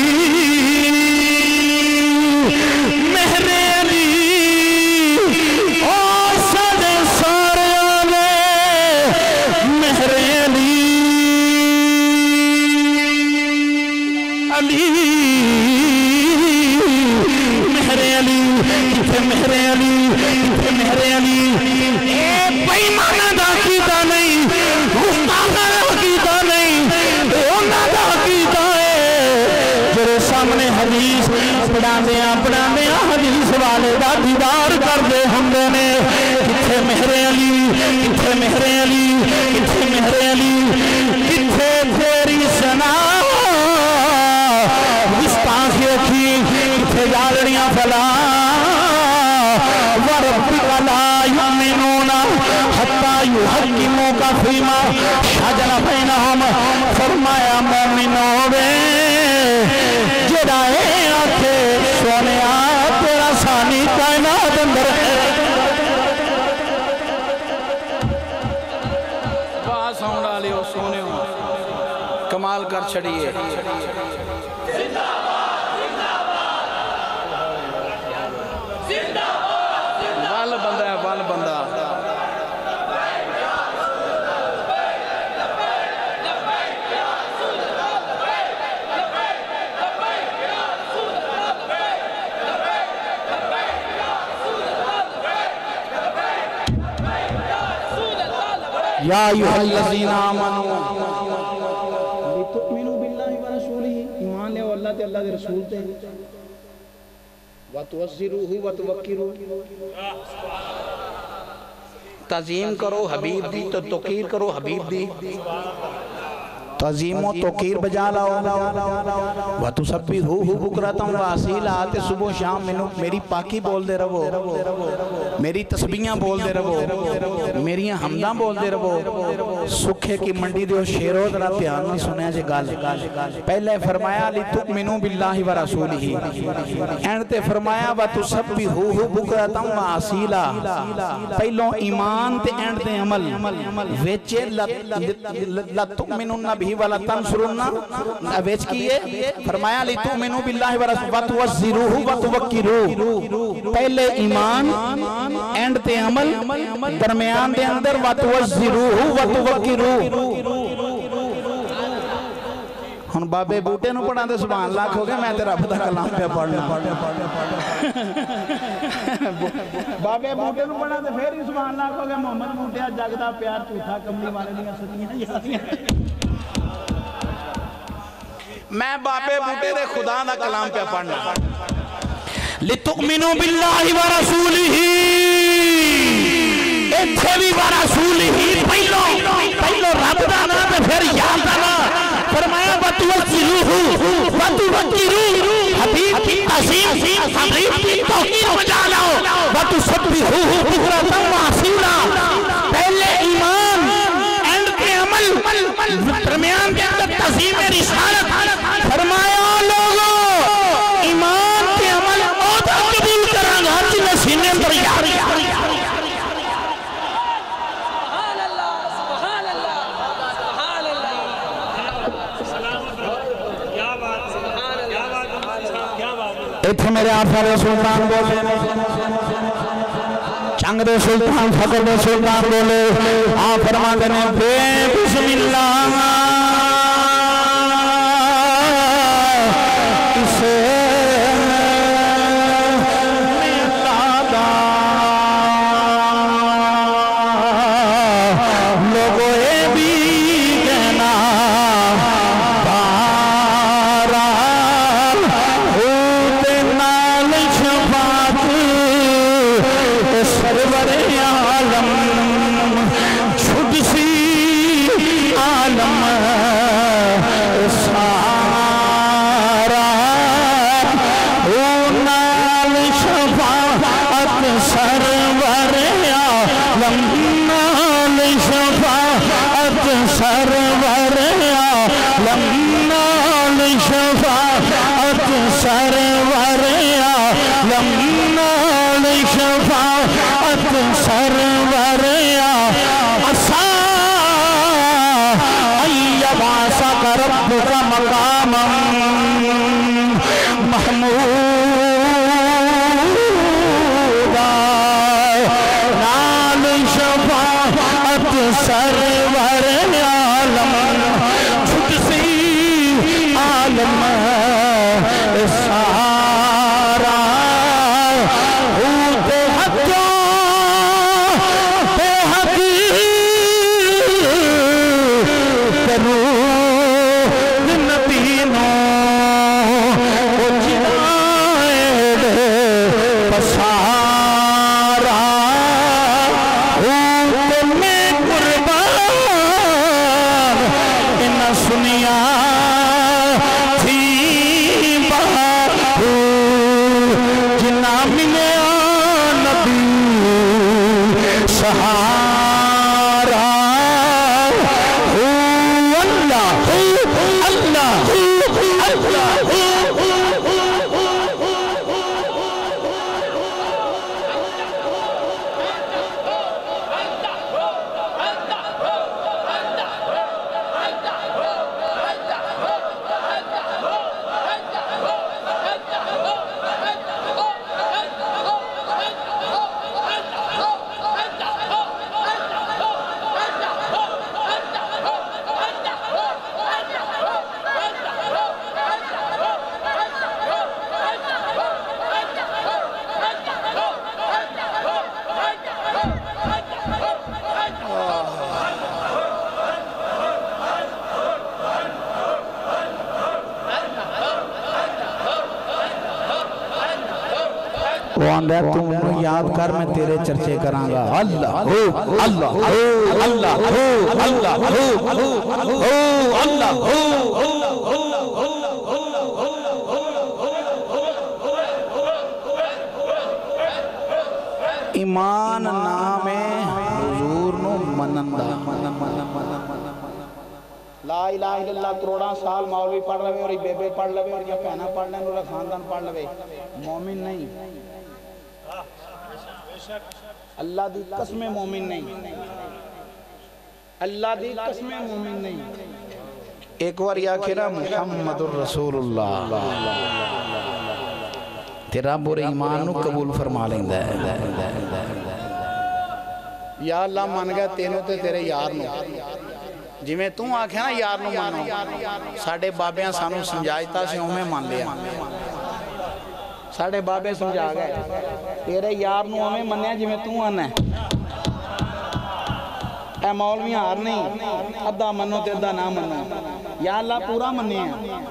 مہر علی اور سارے سارے آلے مہر علی علی مہر علی کتھے مہر علی کتھے مہر علی اے بیمانہ دا کیتا نہیں گستاخہ دا کیتا نہیں اونا دا کیتا ہے جرے سامنے حدیث پڑھان دیا پڑھان دیا حدیث والے دا دیدار کر دے ہم نے کتھے مہر علی کتھے مہر علی کتھے مہر علی کتھے تیری سنا گستاخی کی کتھے بجا لڑیاں فلا وربک لا یؤمنون حتی یحکموک فیما شجر بینہم فرمایا مومنوں وے جڑا اے آکھے سونیا تیرا ثانی کائنات اندر ہے واہ ساؤنڈ آلے ہو سونے ہو کمال کر چھڑیے وال بندہ ہے وال بندہ یا ایھا الذین آمنوا لِتُؤْمِنُوا بِاللَّهِ وَرَسُولِهِ ایمان لے اللہ تے اللہ دے رسول تے وَتُوَزِّرُوهُ وَتُوَقِّرُوهُ تعظیم کرو حبیب دی تو توقیر کرو حبیب دی تعظیم و توقیر بجا لاؤ وَتُسَبِّحُوهُ بُكْرَةً وَأَصِيلًا آتے صبح و شام میری پاکی بول دے رہو میری تسبیحاں بول دے رہو میری حمداں بول دے رہو سکھے کی منڈی دیو شیرو درہ پیان میں سنیا جے گال پہلے فرمایا لِتُؤْمِنُوا بِاللَّهِ وَرَسُولِهِ اینڈتے فرمایا وَتُسَبِّحُوهُ بُكْرَةً وَأَصِيلًا پہلوں ایمان تے اینڈتے عمل ویچے لَتُؤْمِنُنَّ بِهِ وَلَا تَنْصُرُنَّ ویچ کیے فرمایا لِتُؤْمِنُوا بِاللَّهِ وَتُوَزِّرُوهُ وَتُوَقِّرُوهُ پہلے ایمان اینڈتے عمل درمیان دے اندر وَتُوَزِّرُوهُ وَتُوَقِّرُوهُ ہن بابے بوٹے نو پڑھا دے سبحان اللہ کھو گے میں تیرا رب دا کلام پہ پڑھنا بابے بوٹے نو پڑھا دے پھر ہی سبحان اللہ کہو گے محمد بوٹیا جگدا پیار جھوٹا کملی والے دیاں سچیاں یادیاں میں بابے بوٹے دے خدا دا کلام پہ پڑھنا لِتُؤْمِنُوا بِاللَّهِ وَرَسُولِهِ ایتھے بھی وَرَسُولِهِ پہلو پہلو رب دا نا تے پھر یاد دا نا فرمایا وَتُوَزِّرُوهُ وَتُوَقِّرُوهُ حبیب کی عظیم حبیب کی توقیر بجا لاؤ وَتُسَبِّحُوهُ بُكْرَةً وَأَصِيلًا پہلے ایمان اینڈ کے عمل درمیان کے اندر تعظیم رسالت فرمایا لوگوں ایمان کے عمل عہدہ قبول کرانگا جن سینے اندر یاری ایتھے میرے آفر سلطان بولے چنگ دے سلطان فقر دے سلطان بولے آپ فرما دینے بے بسم اللہ اسے میں دادا لوگوں اے بھی کہنا بارا ہوتے نال شفاعت سرور عالم چھڑ سی عالم سارا نال شفاعت سرور عالم نال شفاعت سرور عالم نال شفاعت سرور عالم نال شفاعت سرور عسا ایباسک ربک مقاما محمودا نال شفاعت سرور عالم چھٹ سی عالم سارا ہوتے حقا بے حقی کرو نبی نو وہ آندہ ہے تم انہوں یاد کر میں تیرے چرچے کرانگا اللہ ہو اللہ ہو اللہ ہو اللہ ہو اللہ ہو ایمان نام حضور نو منندہ لا الہ الا اللہ کروڑا سال مولوی پڑھ لوے اور بیبے پڑھ لوے اور یا پہنا پڑھ لیں اور خاندان پڑھ لوے مومن نہیں اللہ دی قسم مومن نہیں اللہ دی قسم مومن نہیں ایک بار یا کہنا محمد الرسول اللہ تیرا بورے ایمان نو قبول فرما لیں دے یا اللہ مان گیا تینوں تے تیرے یار نو جی میں توں آکھے نا یار نو مانو ساڑھے بابیاں سانو سمجھائیتا سے ہوں میں مان لیا ساڑھے بابے سمجھا گئے تیرے یار نو ہمیں منیا جی میں توں آنا ہے اے مولویاں ہار نہیں ادھا منو تے ادھا نہ منو یا اللہ پورا منیا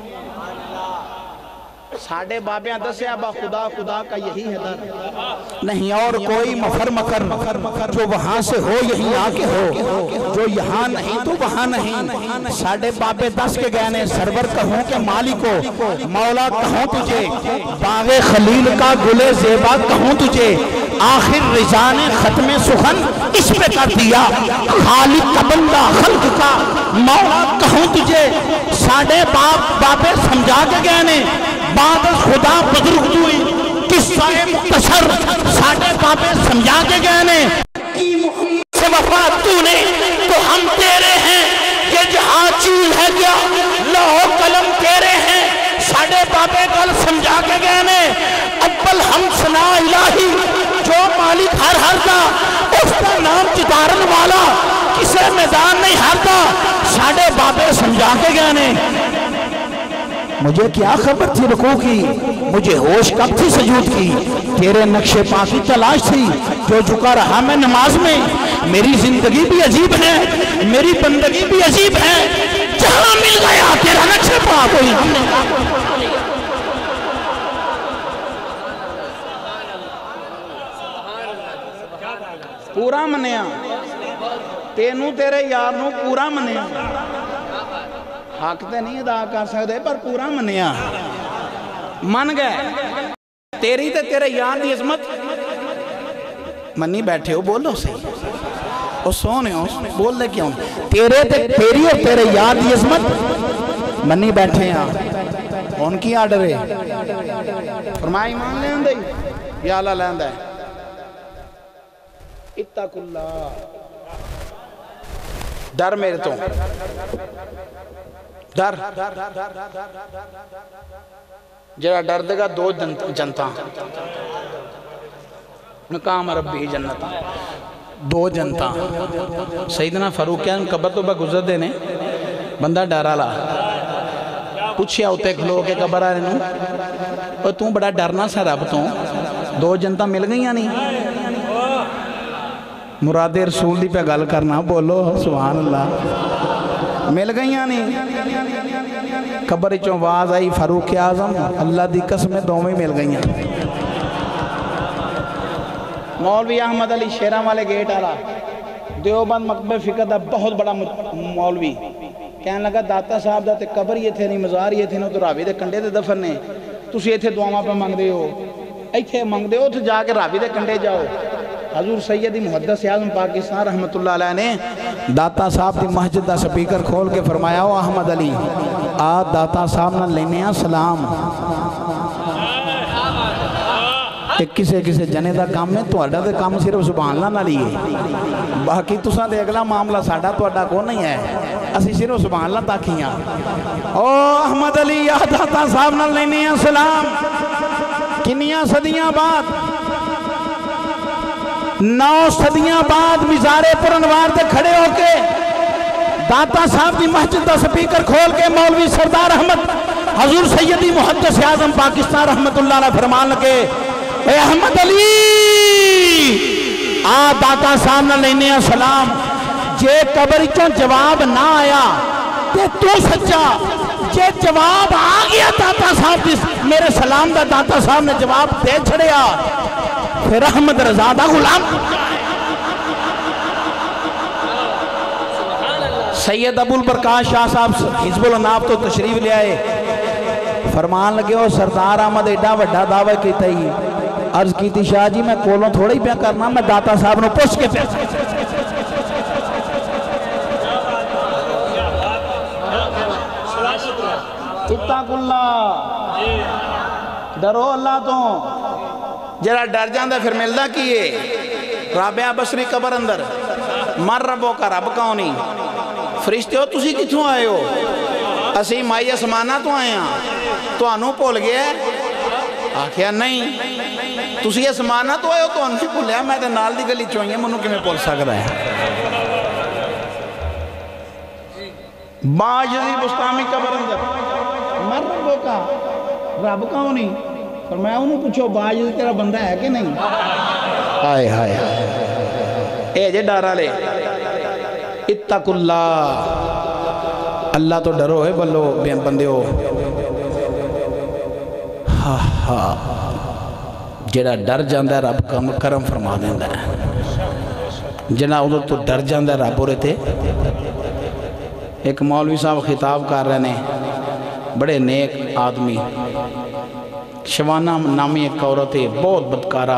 ساڑھے بابیاں دسے ابا خدا خدا کا یہی ہے در نہیں اور کوئی مفر مکر جو وہاں سے ہو یہی آکے ہو جو یہاں نہیں تو وہاں نہیں ساڑھے بابے دس کے گئے نے سرور کہوں کہ مالکو مولا کہوں تجھے باغ خلیل کا گلے زیبا کہوں تجھے آخر رضا نے ختم سخن اس پہ کر دیا خالق کا بندہ خلق کا مولا کہوں تجھے ساڑھے باپ بابے سمجھا کے گئے نے بعد خدا بدرگ دوئی قصہ مختصر ساڑھے بابے سمجھا کے گئے نے سے وفا تو نے تو ہم تیرے ہیں یہ جہاں چیز ہے کیا لوہ قلم تیرے ہیں ساڑھے بابے کل سمجھا کے گئے نے اول ہم سنا الہی جو مالک ہر ہر دا اس کا نام چدارن والا کسے میدان نہیں ہرتا ساڑھے بابے سمجھا کے گئے نے مجھے کیا خبر تھی رکوع کی مجھے ہوش کب تھی سجود کی تیرے نقش پا کی تلاش تھی جو جھکا رہا میں نماز میں میری زندگی بھی عجیب ہے میری بندگی بھی عجیب ہے جہاں مل گیا تیرا نقش پا کوئی پورا منیا تینوں تیرے یار نو پورا منیا حق تے نہیں ادا کر سکتے پر پورا منیا من گئے تیری تے تیرے یار دی عظمت منی بیٹھے ہو بولو صحیح او سونے ہو بول دے کیوں تیرے تے تیری اور تیرے یار دی عظمت منی بیٹھے ہیں ان کی آڈر ہے فرمایا ایمان لے اندے یا اللہ لے اندے اتق اللہ ڈر میرے تو ڈر جرا ڈر دے گا دو جنتا مقام ربی جنتا دو جنتا سیدنا فاروقیان قبر تو با گزر دینے بندہ ڈارا لا پوچھیا ہوتے کھلو کے قبر آ رہے اور تم بڑا ڈرنا سا رب تو دو جنتا مل گئی یا نہیں مراد رسول دی پہ گل کرنا بولو سبحان اللہ مل گئی یا نہیں قبر چوں واز آئی فاروق اعظم اللہ دی قسم دو میں مل گئی ہیں مولوی احمد علی شیران والے گیٹ آلا دیوبند مکتبہ فقہ دا بہت بڑا مولوی کہنے لگا داتا صاحب دا تے قبر یہ تھے نہیں مزار یہ تھے نہیں تو راوی دے کنڈے دے دفن نے تُسی یہ تھے دعاواں پہ مانگ دے ہو ایتھے مانگ دے ہو تو جا کے راوی دے کنڈے جاؤ حضور سیدی محدث اعظم پاکستان رحمت اللہ علیہ نے داتا صاحب دی مسجد دا سپیکر کھول کے فرمایا ہو احمد علی آج داتا صاحب نہ لینے ہیں سلام ایک کسے کسے جنے دا کام میں تو اڈا دے کام صرف سبحان اللہ نہ لیے باقی تو ساں دے اگلا معاملہ ساڑھا تو اڈا کو نہیں ہے اسی صرف سبحان اللہ تاکیاں او احمد علی یا داتا صاحب نہ لینے ہیں سلام کنیاں صدیاں بعد نو صدیاں بعد مزارے پر انوار دے کھڑے ہو کے داتا صاحب دی مسجد دا سپیکر کھول کے مولوی سردار احمد حضور سیدی محدث اعظم پاکستان رحمت اللہ علیہ فرمان لگے اے احمد علی آ داتا صاحب نہ لینے سلام جے قبر چوں جواب نہ آیا تے تو سچا جے جواب آ گیا داتا صاحب دی میرے سلام دا داتا صاحب نے جواب دے چھڑیا، پھر احمد رضا دا غلام سید ابو البرکات شاہ صاحب حزب الاناف تو تشریف لے آئے، فرمان لگے ہو سردار احمد ایڈا وڈا دعوی کیتا ہی، عرض کیتی شاہ جی میں کولوں تھوڑا ہی پیا کرنا، میں داتا صاحب نو پوچھ کے پیا اتق اللہ، ڈرو اللہ تو، جرا ڈر جاندہ پھر ملدہ کیے، رابعہ بصری قبر اندر، مر ربوں کا رب کونی، فرشتے ہو تسی کتھوں آئے ہو، اسی مائی اسمانہ تو آئے ہیں، تو انہوں پول گیا ہے، آکھیا نہیں، تسی اسمانہ تو آئے ہو تو انہوں پول گیا، میں تے نال دی گلی چوئیں گے منوں کی میں پول سکتا ہے۔ باجری بستامی قبر اندر، مر ربوں کا رب کونی، فرمایا انہوں پوچھو باجری تیرا بندہ ہے کہ نہیں؟ آئے آئے اے جے ڈارا لے، اتق اللہ، اللہ تو ڈرو ہے بلو بندے ہو، ہاں ہاں جڑا ڈر جاندہ ہے رب کرم فرما دیندہ ہے، جنا ادھر تو ڈر جاندہ ہے رب ہو رہے تھے۔ ایک مولوی صاحب خطاب کر رہے نے، بڑے نیک آدمی، شوانہ نامی ایک عورت ہے بہت بدکارہ،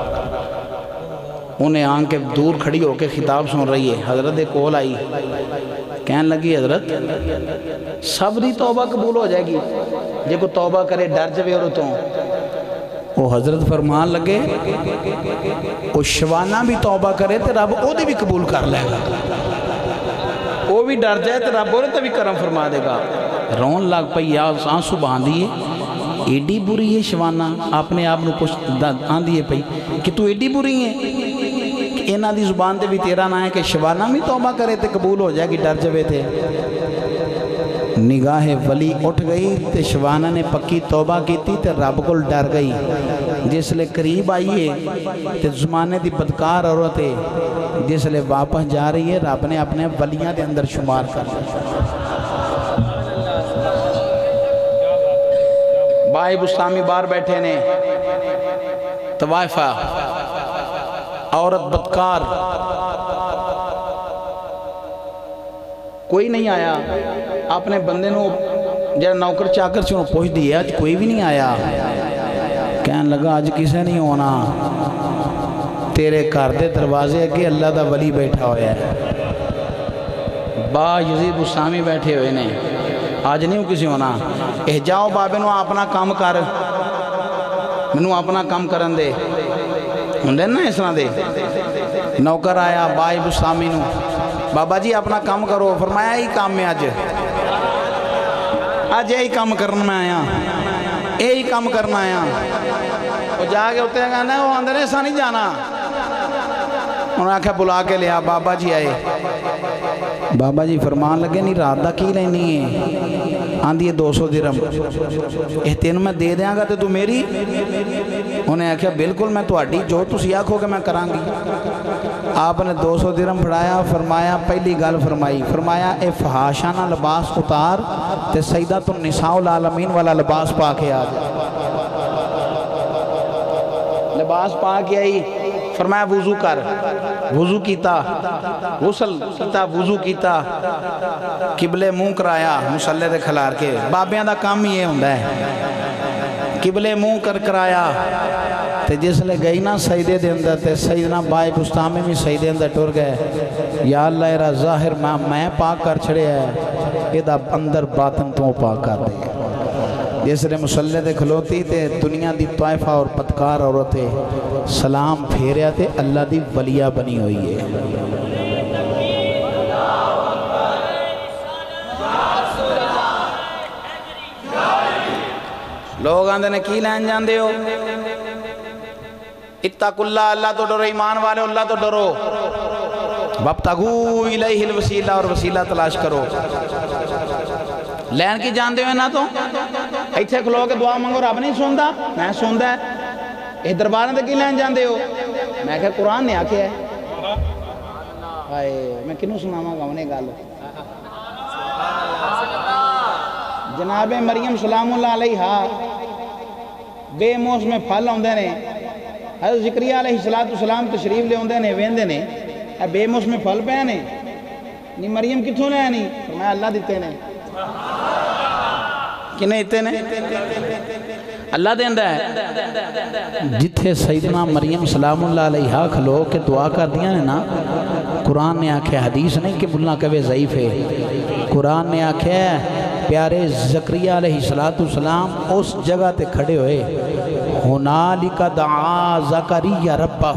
انہیں آن کے دور کھڑی ہو کے خطاب سن رہی ہے، حضرت کول آئی، کہنے لگی حضرت سب دی توبہ قبول ہو جائے گی جے کو توبہ کرے ڈر جوے عورتوں، وہ حضرت فرمان لگے وہ شوانہ بھی توبہ کرے تو رب او دی بھی قبول کر لے گا، وہ بھی ڈر جائے تو رب عورت بھی کرم فرما دے گا۔ رون لگ پئی یا آنسو باندھیے، ایڈی بری ہے شوانہ، اپنے آپ نو پوچھ آندھیے پئی کہ تو ایڈی بری ہے، کہ اینا دی زبان دے بھی تیرا نہ ہے کہ شوانہ بھی توبہ کرے تے قبول ہو جائے گی ڈر جوے تھے۔ نگاہ ولی اٹھ گئی تے شوانہ نے پکی توبہ کی تھی تے رب کو ڈر گئی، جس لئے قریب آئیے تے زمانے دی بدکار عورت ہے، جس لئے واپس جا رہی ہے، رب نے اپنے ولیاں دے اندر شمار کر بھائی بستامی بار بیٹھے نے، طوائفہ عورت بدکار، کوئی نہیں آیا، اپنے بندے نو جہاں نوکر چاکر سے انہوں پوچھ دیا، آج کوئی بھی نہیں آیا، کہنے لگا آج کسے نہیں ہونا، تیرے کردے دروازے اگے اللہ دا ولی بیٹھا ہویا ہے، با یزید بستامی بیٹھے ہوئے نے، آج نہیں ہو کسی ہونا، اے جاؤ بابے نو اپنا کام کر، منو اپنا کام کرن دے، ہندے نا اس طرح دے، نوکر آیا بائی بستامی نو، بابا جی اپنا کام کرو، فرمایا ہی کام میں آج آج یہی کام کرنا میں آیا، یہی کام کرنا آیا، وہ جا کے ہوتے ہیں کہنا وہ اندر ایسا نہیں جانا، انہوں نے کہا بلا کے لیا، بابا جی آئے، بابا جی فرمان لگے نہیں رات دا کی لینی ہے، آندھی ہے دو سو درم، احتین میں دے دیاں گا تے تو میری، انہیں کہا بالکل میں تو اڈی جو تو سیاہ کھو کہ میں کران گی، آپ نے دو سو درم پڑھایا، فرمایا پہلی گال فرمائی، فرمایا اے فحاشانہ لباس اتار تے سیدۃ النساء العالمین والا لباس پا کے آ جائے، لباس پا کے آئی، فرمایا وضو کر، وضو کیتا، غسل کیتا، وضو کیتا، قبلے منہ کرایا، مسلح دے کھلار کے، بابیاں دا کام یہ ہوندہ ہے، قبلے منہ کر کرایا، تے جس لے گئی نا سجدے دے اندر تے سیدنا بائی بستامی میں سجدے اندر ٹر گئے، یا اللہ ایرا ظاہر میں پاک کر چھڑے ہے، ایدہ اندر باطن تو پاک کر دے، جس لئے مسلح دے کھلوتی تے دنیا دی طائفہ اور پتکار عورتیں سلام پھیریا تے اللہ دی ولیہ بنی ہوئی ہے۔ لوگ آندھے نے کی لین جان دے ہو، اتق اللہ، اللہ تو ڈرو، ایمان والے اللہ تو ڈرو، وابتغوا الیہ الوسیلہ، اور وسیلہ تلاش کرو، لین کی جان دے ہوئے نا تو ایتھے کھلو کے دعا منگو رب نہیں سوندہ، میں سوندہ ہے، اے درباریں دے کی لین جان دے ہو، میں کہا قرآن نے آکے ہے، آئے میں کنوں سناما گا انہیں گالو، جناب مریم سلام اللہ علیہ بے موسم پھل آندے نے حضرت زکریا علیہ السلام تشریف لے آندے نے ویندے نے اے بے موسم پھل پے نے نہیں مریم کتھوں لے نہیں فرمایا اللہ دیتے نے کنے دیتے نے اللہ دیندا ہے جتھے سیدنا مریم سلام اللہ علیہ کھلو کے دعا کر دیا نے نا قرآن نے آکھے حدیث نہیں کہ ملا کبھی ضعیف ہے قرآن نے آکھے پیارے زکریہ علیہ السلام اس جگہ تے کھڑے ہوئے ہنالک دعا زکریہ ربہ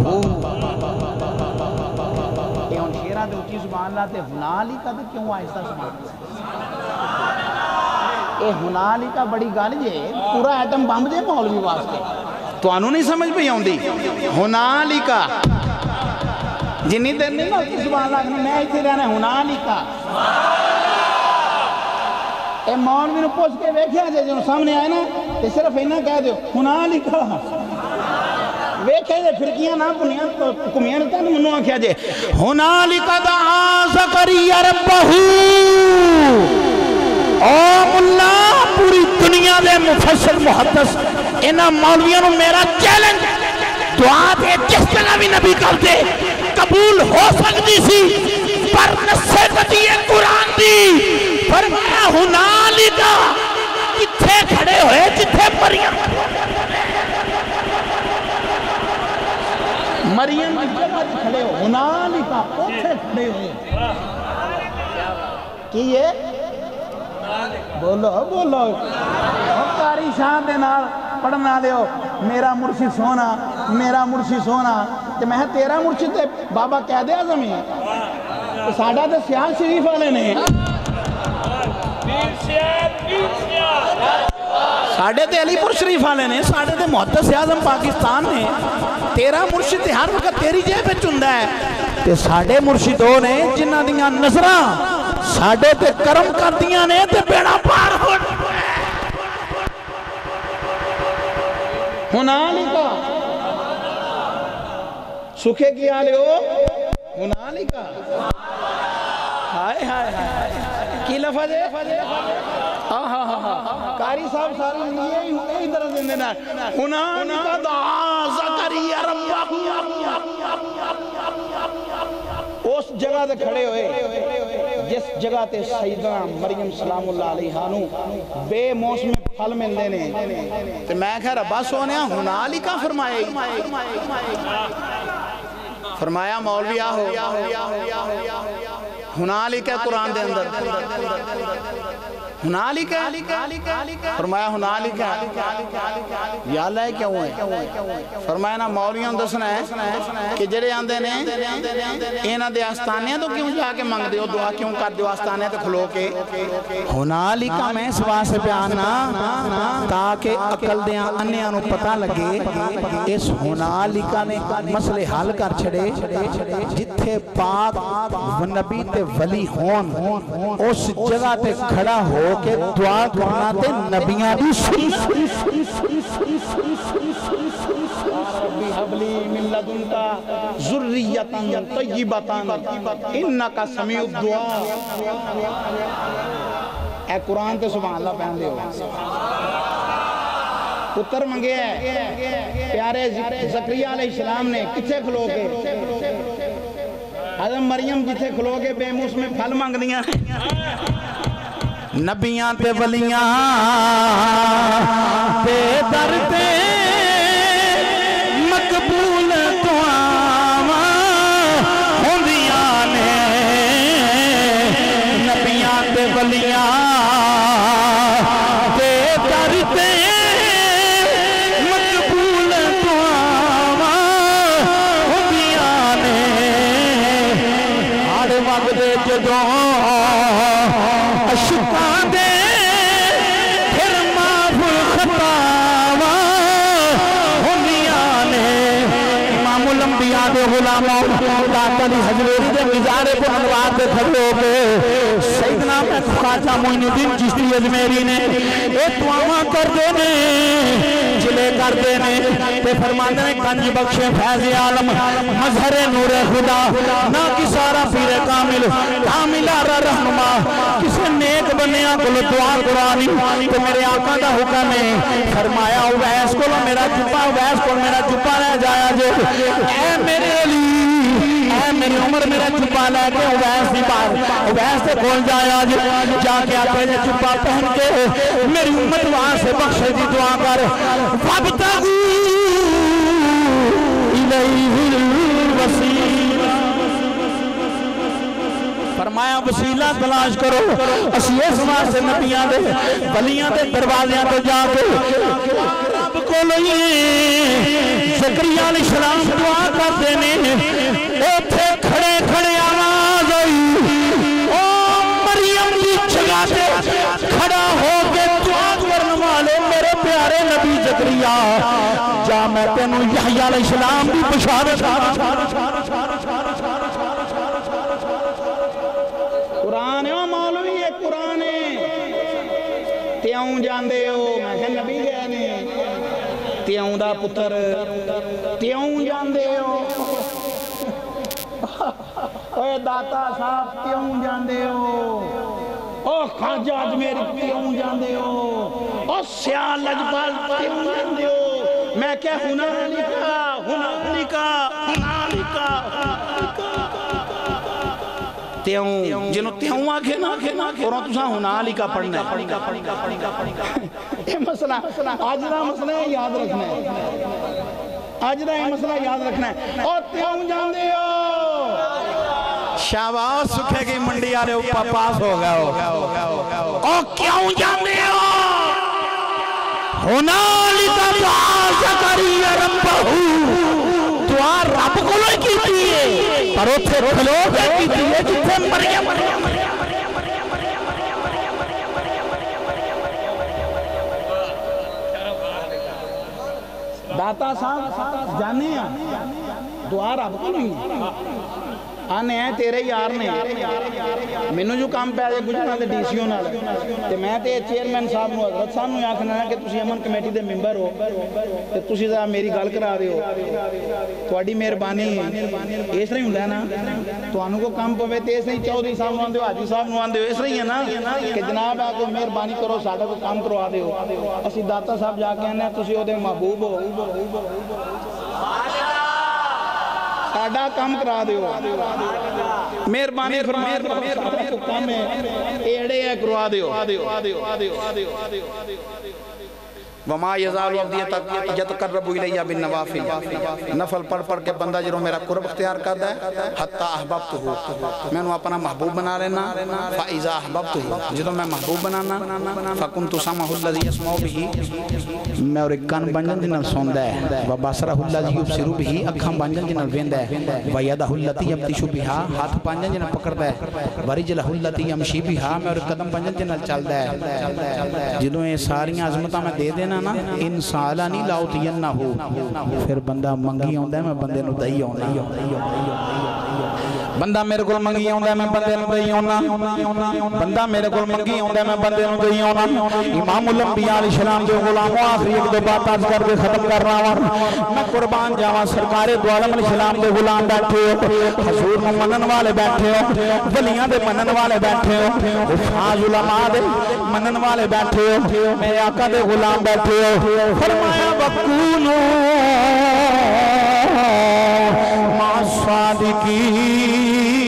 یہ ان شیرہ دے اچھی سبحان اللہ تے ہنالک دے کیوں آئیسا سبحان اللہ اے ہنالک بڑی گال جے پورا ایٹم بمب جے مولوی واسطے تو انہوں نہیں سمجھ پہ آؤں دی ہنالک جنہی دیر نہیں نا اچھی سبحان اللہ میں ایتھے رہنا ہے ہنالک اے مولوی نے پوچھ کے ویکھیا جے جو سامنے آئے نا تے صرف اینا کہہ دیو ہنالک ویکھے جے پھرکیاں نا پنیاں کمیاں نتا نا منو آکھیا جے ہنالک دعا زکریہ ربہ او اللہ پوری دنیا دے مفسر محدث انہاں مولویوں نے میرا چیلنج دعا دے جس جگہ بھی نبی کرتے قبول ہو سکتی سی پر نسے بتی قرآن دی فرمایا ہنالکا کتھے کھڑے ہوئے جتھے مریم مریم کی جگہ کھڑے ہو ہنالکا اوتھے کھڑے ہوئے کی یہ بولو بولو کاری شان دے نال پڑھنا دیو میرا مرشد سونا میرا مرشد سونا تے میں تیرا مرشد تے بابا قائد اعظم ہے ساڈا تے سیال شریف والے نے ساڈے تے علی پور شریف والے نے ساڈے تے محدث اعظم پاکستان نے تیرا مرشد تے ہر وقت تیری جیب وچ ہوندا ہے تے ساڈے مرشدوں نے جنہاں دیاں نظراں ساڈے تے کرم کردیاں نے تے بیڑا پار ہو ہنالکا سکھے کی آلے ہو ہنالکا ہائے ہائے ہائے کی لفظ ہے ہاں ہاں ہاں کاری صاحب سارے یہی طرح دن دینا ہنالکا دعا زکریہ ربہ اس جگہ دے کھڑے ہوئے جس جگہ تے سیدنا مریم سلام اللہ علیہ نو بے موسم پھل ملنے نے تے میں کہہ ربا سونیا ہنالکا فرمائے فرمایا مولوی آہو ہنالکا قرآن دے اندر ہنالکا فرمایا ہنالکا یا اللہ کیوں ہے فرمایا نا مولیوں دسنا ہے کہ جڑے آندے نے اینا دے آستانے تو کیوں جا کے مانگ دیو دعا کیوں کر دیو آستانے تو کھلو کے ہنالکا میں اس واسے پہ آنا تاکہ عقل دیاں انیاں نو پتہ لگے اس ہنالکا نے مسئلے حل کر چھڑے جتھے پاک و نبی تے ولی ہون اس جگہ تے کھڑا ہو کہ دعا کرنا تے نبیاں بھی سننا ربی حبلی من لدنکا ذریتاً طیبتاً انکا سمیع الدعا اے قرآن تے سبحان اللہ پہن دے ہو پتر منگے ہے پیارے زکریہ علیہ السلام نے کتھے کھلو کے حضرت مریم جتھے کھلو کے بے موس میں پھل مانگ دیا نبیاں تے ولیاں تے در تے مقبول دعاواں ہوندیاں نے نبیاں تے ولیاں تے در تے مقبول دعاواں ہوندیاں نے ہر وقت جدوں اشکاں دے پھر معاف خطاواں ہوندیاں نے امام الانبیاء دے غلاموں داتا دی حضرت دے مزارے کو انوار دے کھڑے ہو کے سیدنا خواجہ معین الدین چشتی اجمیری نے ایک دعاواں کر دے نے لے کر دینے تے فرماندے نے کنج بخشے فیض عالم مظہر نور خدا نہ کی سارا پیر کامل کامل آرہ رہنما کسے نیک بنیاں کلو دعا قرآنی تو میرے آقا دا حکم ہے فرمایا اویس کو میرا جپا اویس کو میرا جپا لے جایا جو اے میرے علی اے میری عمر میرا چپا لے کے اویس دی بار اویس سے کھول جایا جا کے آتے جا چپا پہن کے میری امت وہاں سے بخشے دی دعا کر وَابْتَغُوا إِلَيْهِ الْوَسِيلَةَ فرمایا وسیلہ تلاش کرو اسی اس واسطے نبیاں دے ولیاں دے دروازیاں تو جا کے رب کو لئیے زکریا علیہ السلام دعا کر دینے اوتھے کھڑے کھڑے آواز آئی او مریم کی جگہ سے کھڑا ہو کے دعا کرنے والے میرے پیارے نبی زکریا جا میں تینوں یحییٰ علیہ السلام کی بشارت قرآن ہے مولوی ہے قرآن ہے تیوں جاندے ہو میں کہ نبی گئے نے تیوں دا پتر تیوں جاندے ہو اے داتا صاحب تیوں جاندے ہو او خواجہ اجمیری تیوں جاندے ہو او سیال لجپال تیوں جاندے ہو میں کہ ہنالکا ہنالکا ہنالکا تیوں جنہوں تیوں آکھے نا اور تساں ہنالکا پڑھنا ہے یہ مسئلہ آج دا مسئلہ ہے یاد رکھنا ہے آج دا یہ مسئلہ یاد رکھنا ہے اور تیوں جاندے ہو شاباش سکھے کی منڈی آرے اوپا پاس ہو گیا ہو اور کیوں جاندے ہو ہنالکا دعا زکریا ربہو دعا رب کو لئے کی دیئے پر اتھے کھلو گئے کی دیئے جتھے مریم داتا صاحب جانے ہیں دعا رب کو نہیں آنے ہیں تیرے یار نے میں جو کام پہ آجے گجھنا دے ڈی سی او نال تے میں تے چیئرمین صاحب نو حضرت صاحب نو آکھنا ہے کہ تسی امن کمیٹی دے ممبر ہو تے تسی ذرا میری گل کرا رہے ہو تواڈی مہربانی اس طرح ہوندا ہے نا تانوں کو کام پوے تے اس طرح چودھری صاحب نو آندے ہو حاجی صاحب نو آندے ہو اس طرح ہی ہے نا کہ جناب آ کے مہربانی کرو ساڈا کو کام کروا دیو اسی داتا صاحب جا کے آنے تسی او دے محبوب ہو ساڈا کام کرا دیو مہربانی فرمائے تو کام ہے ایڑے ہے کروا دیو وما یزال عبدی یتقرب الیہ بالنوافل نفل پڑھ پڑھ کے بندہ جرو میرا قرب اختیار کرتا ہے حتی احببتہو میں انہوں اپنا محبوب بنا لینا فَإِذَا احببتہو جدو میں محبوب بنانا فَكُنْتُ سَمَهُ الَّذِي يَسْمَعُ بِهِ میں اور ایک کان بنجن جنہاں سوندہ ہے وَبَصَرَهُ الَّذِي يُبْصِرُ بِهِ اکھاں بنجن جنہاں ویندہ ہے وَيَدَهُ الَّتِي يَبْطِشُ بِهَا ہاتھ پانجن جنہاں پکڑتا ہے وَرِجْلَهُ الَّتِي يَمْشِي بِهَا میں اور ایک قدم بنجن جنہاں چلتا ہے جدو یہ ساری عظمتہ میں دے دینا نا ان سالہ نہیں لاؤتین نہ ہو پھر بندہ منگی ہوندہ ہے میں بندے نو دائی ہوندہ بندہ میرے کو منگی ہوندہ ہے میں بندے نو دائی ہوندہ بندہ میرے کو منگی ہوندہ ہے میں بندے نو دائی ہوندہ امام الانبیاء علیہ السلام جو غلام و آخری ایک دو بات آج کر کے ختم کر رہا ہوں میں قربان جاوہ سرکار دو عالم علیہ السلام دے غلام بیٹھے ہو حضور میں منن والے بیٹھے ہو ولیاں دے منن والے بیٹھے ہو حفاظ علماء دے منن والے بیٹھے ہو میرے آقا دے غلام بیٹھے ہو فرمایا وَقُونُوا مَعَ الصَّادِقِينَ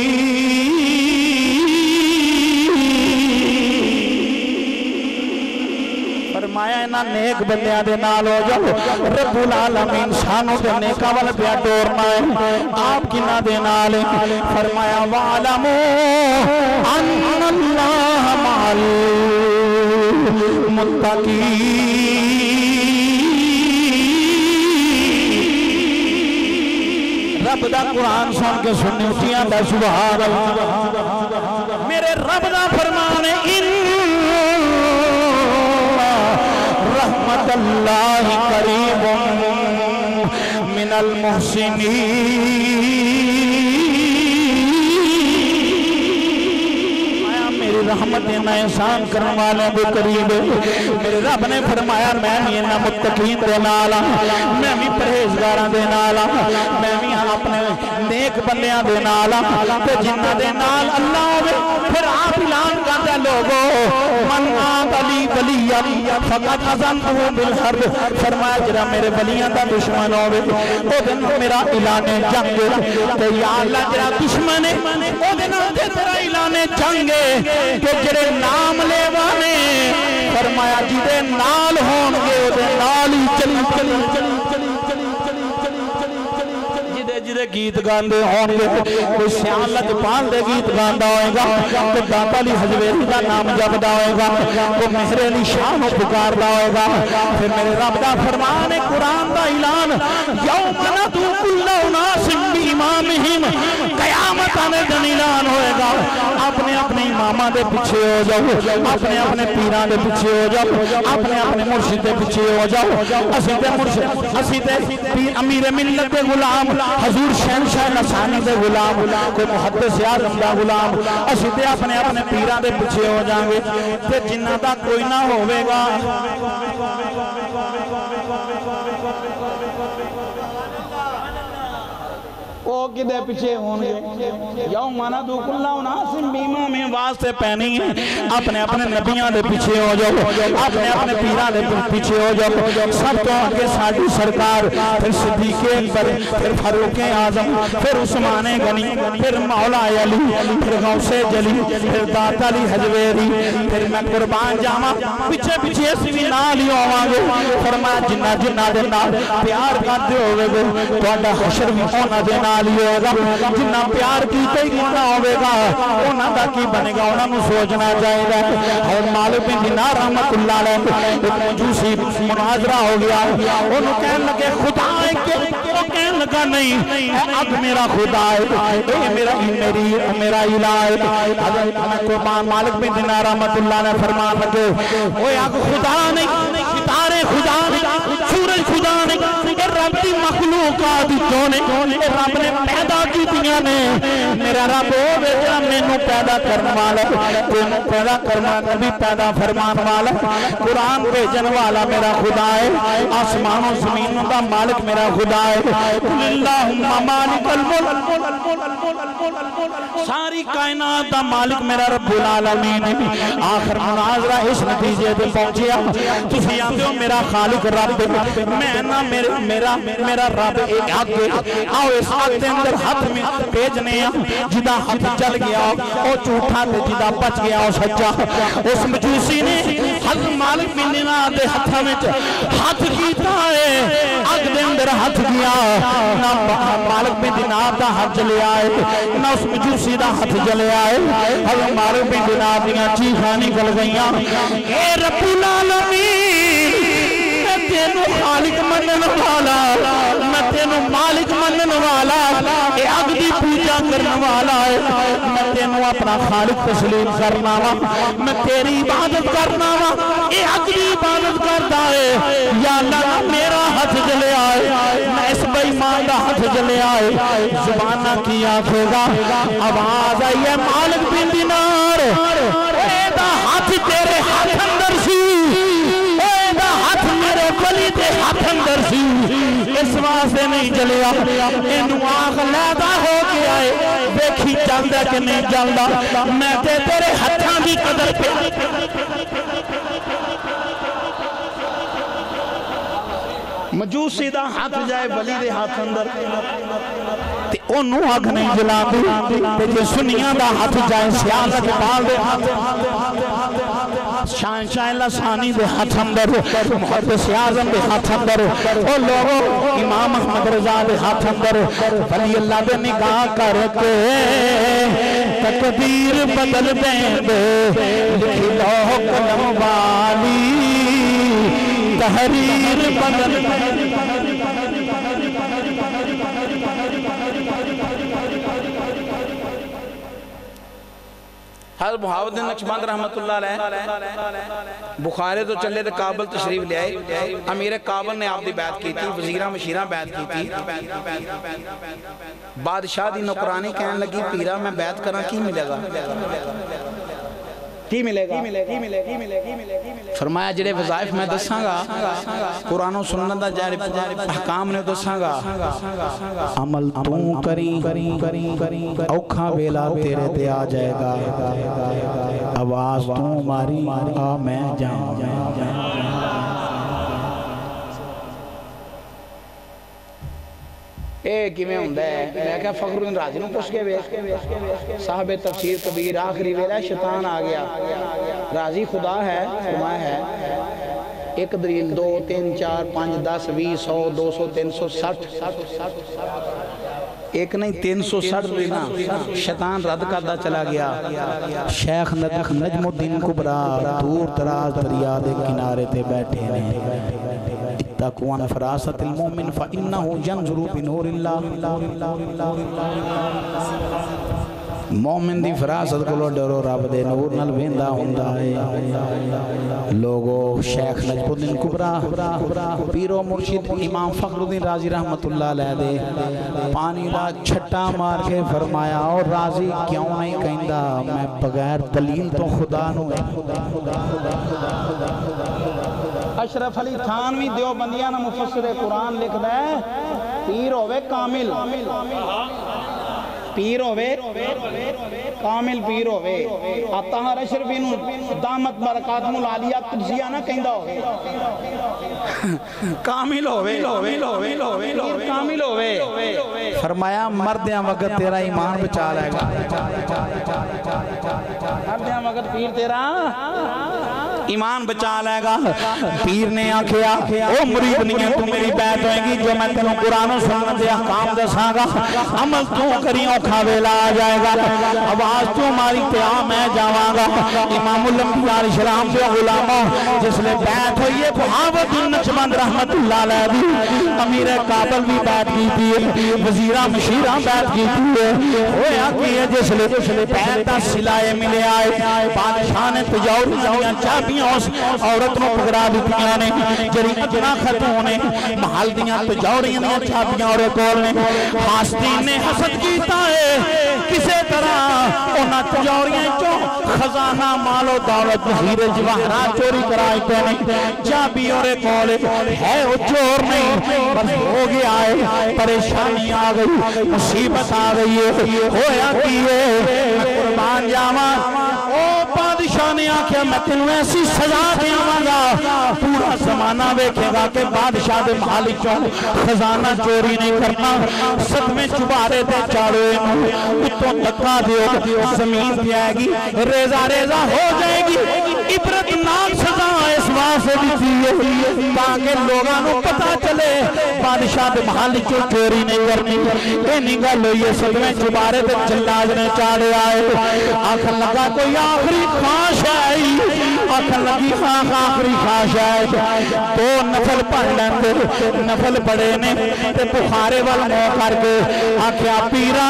فرمایا انہاں نیک بندیاں دے نال ہو جاؤ رب العالمین شانوں دے نیکا والا پیا ٹورنا ہے آپ کی نہ دے نال فرمایا وَعَلَمُوا أَنَّ اللَّهَ مَعَ الْمُتَّقِينَ رب دا قرآن سن کے سننے اٹھیاں دا سبحان اللہ میرے رب دا فرمان ان رحمت اللہ قریب من المحسنین رحمت نہ احسان کرنے والے دے قریب میرے رب نے فرمایا میں بھی انہاں متقین دے نال میں بھی پرہیزگاراں دے نال میں بھی اپنے نیک بندیاں دے نال تے جنہاں دے نال اللہ ہوے پھر آپ اعلان کردا لوگو من عاد علی ولیہ فقط اذنتہ بالحرب فرمایا جڑا میرے ولیاں دا دشمن ہوے او دن میرا اعلان جنگ تے یا اللہ جڑا دشمن ہے او دے نال تے تیرا اعلان جنگ ہے کہ جڑے نام لیوانے فرمایا جدے نال ہون گے او دے نال ہی چلی چلی چلی چلی جدے گیت گاندے ہون گے کوئی سیان لجپال دے گیت گاندہ ہوئے گا کوئی داتا علی حجویری دا نام جبدہ ہوئے گا کوئی مہر علی شاہ پکاردہ ہوئے گا پھر میرے رب دا فرمان قرآن دا اعلان یوم ندعو کل اناس بامامہم قیامت آنے دن اعلان ہوئے گا اپنے اپنے امامہ دے پیچھے ہو جاؤ اپنے اپنے پیران دے پیچھے ہو جاؤ اپنے اپنے مرشد دے پیچھے ہو جاؤ اسی تے مرشد اسی تے امیر ملت دے غلام حضور شہنشاہ نصانی دے غلام کوئی محدث اعظم دا غلام اسی تے اپنے اپنے پیران دے پیچھے ہو جائیں گے تے جنہ دا کوئی نہ ہوئے گا وہ کدے پیچھے ہوں گے یوم ندعو کل اناس بامامہم واسطے پہنی ہیں اپنے اپنے نبیان دے پیچھے ہو جاؤ اپنے اپنے پیران دے پیچھے ہو جاؤ سب تو آگے ساڑھی سرکار پھر صدیق اکبر پھر فاروق اعظم پھر عثمان غنی پھر مولا علی پھر غوث جلی پھر داتا علی حجویری پھر میں قربان جاما پیچھے پیچھے اسی بھی نال ہی ہوانگے فرمایا جنہ جنہ دے نال پیار کرتے ہوئے گے تو اڈا حشر بھی ہونا دے نال ہی ہوگا جنہ پیار کیتے ہی کیتا ہوئے گا انہاں دا کی بنے گا انہاں نو سوچنا چاہے گا اور مالک بن دینار رحمت اللہ علیہ ایک مجوسی مناظرہ ہو گیا انہوں کہنے لگے خدا ہے کہ وہ کہنے لگا نہیں اب میرا خدا ہے اے میرا میری میرا الہ ہے حضرت قربان مالک بن دینار رحمت اللہ نے فرمان لگے اوے اب خدا نہیں ستارے خدا نہیں سورج خدا نہیں رب دی مخلوقات کیوں نے رب نے پیدا کی دیا نے میرا رب وہ بیٹا مینوں پیدا کرنے والا تینوں پیدا کرنا نبی پیدا فرمان والا قرآن بھیجن والا میرا خدا ہے آسمان و زمین کا مالک میرا خدا ہے قل اللہم مالک الملک ساری کائنات کا مالک میرا رب العالمین ہے آخر مناظرہ اس نتیجے پہ پہنچیا تسی آتے ہو میرا خالق رب میں نہ میرا میرا رب ایک حق ہے آؤ اس حق دے اندر ہاتھ میں بھیجنے ہیں جدا ہاتھ چل گیا او جھوٹا تے جدا بچ گیا او سچا اس مجوسی نے حضرت مالک بن دینار دے ہتھاں وچ ہاتھ کیتا ہے اگ دے اندر ہاتھ گیا نہ مالک بن دینار دا ہاتھ جلیا ہے نہ اس مجوسی دا ہاتھ جلیا ہے حضرت مالک بن دینار دیاں چیخاں نکل گئیاں اے رب العالمین تینو خالق منن والا میں تینو مالک منن والا اے اگ دی پوجا کرنے والا ہے میں تینو اپنا خالق تسلیم کرنا وا میں تیری عبادت کرنا وا اے اگ دی عبادت کرتا ہے یا اللہ میرا ہاتھ جلے آئے میں اس بے ایمان دا ہاتھ جلے آئے زبانہ کی آنکھے گا آواز آئی ہے مالک بن دینار اے دا ہاتھ تیرے ہاتھ اندر سی بلی دے ہاتھ اندر سی اس واسطے نہیں جلیا انہوں آنکھ لیدہ ہو گیا ہے دیکھی چلدہ کہ نہیں جلدہ میں تے تیرے ہتھاں دی قدر پہ مجوسی دا ہاتھ جائے بلی دے ہاتھ اندر تے انہوں آنکھ نہیں جلا دی تے جے سنیاں دا ہاتھ جائے سیاست پال دے ہاتھ شاہن شاہن لسانی دے ہاتھ اندر محدث اعظم دے ہاتھ اندر او لوگو امام احمد رضا دے ہاتھ اندر ولی اللہ دے نگاہ کر کے تقدیر بدل دیں دے لکھی لو قلم والی تحریر بدل دیں حضرت محمد نقشبند رحمت اللہ علیہ بخارے تو چلے تھے کابل تشریف لے آئے امیر کابل نے آپ دی بیعت کی تھی وزیرہ مشیرہ بیعت کی تھی بادشاہ دی نوکرانی کہنے لگی پیرا میں بیعت کرنا کی ملے گا کی ملے گا فرمایا جڑے وظائف میں دساں گا قرآن و سنت دا جاری احکام نے دساں گا عمل تو کری اوکھا ویلا تیرے تے آ جائے گا آواز تو ماری آ میں جاؤں اے کیویں ہوندا ہے میں کہا فخر الدین رازی نوں پوچھ کے ویکھ صاحب تفسیر کبیر آخری ویلا شیطان آ گیا راضی خدا ہے فرمایا ہے ایک دلیل دو تین چار پانچ دس وی سو دو سو تین سو سٹھ ایک نہیں تین سو سٹھ دینا شیطان رد کردہ چلا گیا شیخ نجم الدین کبرا دور دراز دریا دے کنارے تے بیٹھے نے اتقوان فراست المومن فإنہو ینظرو بنور اللہ مومن دی فراست کو لو ڈرو رب دے نور نل ویندہ ہوندہ ہے لوگو شیخ نجم الدین کبرا پیرو مرشد امام فخر الدین رازی رحمت اللہ علیہ دے پانی دا چھٹا مار کے فرمایا اور رازی کیوں نہیں کہندہ میں بغیر دلیل تو خدا نو اشرف علی تھانوی دیوبندیاں مفسر قرآن لکھ دے پیر ہوئے کامل پیر ہوئے کامل پیر ہوئے اطہر اشرفی نو دامت برکاتم العالیہ قدسیہ نہ کہندہ ہوئے کامل ہوئے پیر کامل ہوئے فرمایا مردیاں وقت تیرا ایمان بچا لائے گا مردیاں وقت پیر تیرا ایمان بچا لے گا پیر نے آکھیا او مرید نہیں ہے تو میری بیعت ہوئے گی جو میں تنوں قرآن و سنت دے احکام دساں گا عمل تو کری اوکھا ویلا آ جائے گا آواز تو ماری تیاں میں جاواں گا امام الانبیاء علیہ السلام دے غلاموں جس نے بیعت ہوئی ہے بہاوت النقشبند رحمت اللہ علیہ دی امیر کابل بھی بیعت کی تھی وزیرہ مشیرہ بیعت کی تھی ہویا کی ہے جس نے بیعتہ سلائے ملے آئے بادشاہ نے تجاور دنیا چاہیے عورت میں پگڑا دیتیاں نے جری اجنا خطوں نے محل دیاں تجوریاں دیاں چابیاں اور کول نے حاسدین نے حسد کیتا ہے کسے طرح انہاں تجوریاں چو خزانہ مال و دولت ہیرے جواہرات چوری کرائی پہ نہیں چابی اور کول ہے وہ چور نہیں بس ہو گیا ہے پریشانی آ گئی مصیبت آ گئی ہے ہویا کیے قربان جامان او بادشاہ نے آکھیا میں تنوں ایسی سزا دیاں گا پورا زمانہ ویکھے گا کہ بادشاہ دے مالک چوں خزانہ چوری نہیں کرنا صدمے چبارے دے چاڑے اتوں دکا دیو زمین پہ آئے گی ریزہ ریزہ ہو جائے گی عبرت ناک سزا اس واسطے بھی تھی تاکہ لوگاں نو پتہ چلے بادشاہ دے مالک چوں چوری نہیں کرنی اے نگاہ لوئیے صدمے چبارے دے جلاج نے چاڑے آئے آخر لگا کوئی آخری خواہش آئی آخر لگی خواہ آخری خواہش آئی تو نفل پڑھ لیندے نفل پڑھے نے تے بخارے والموں کر کے آکھیا پیرا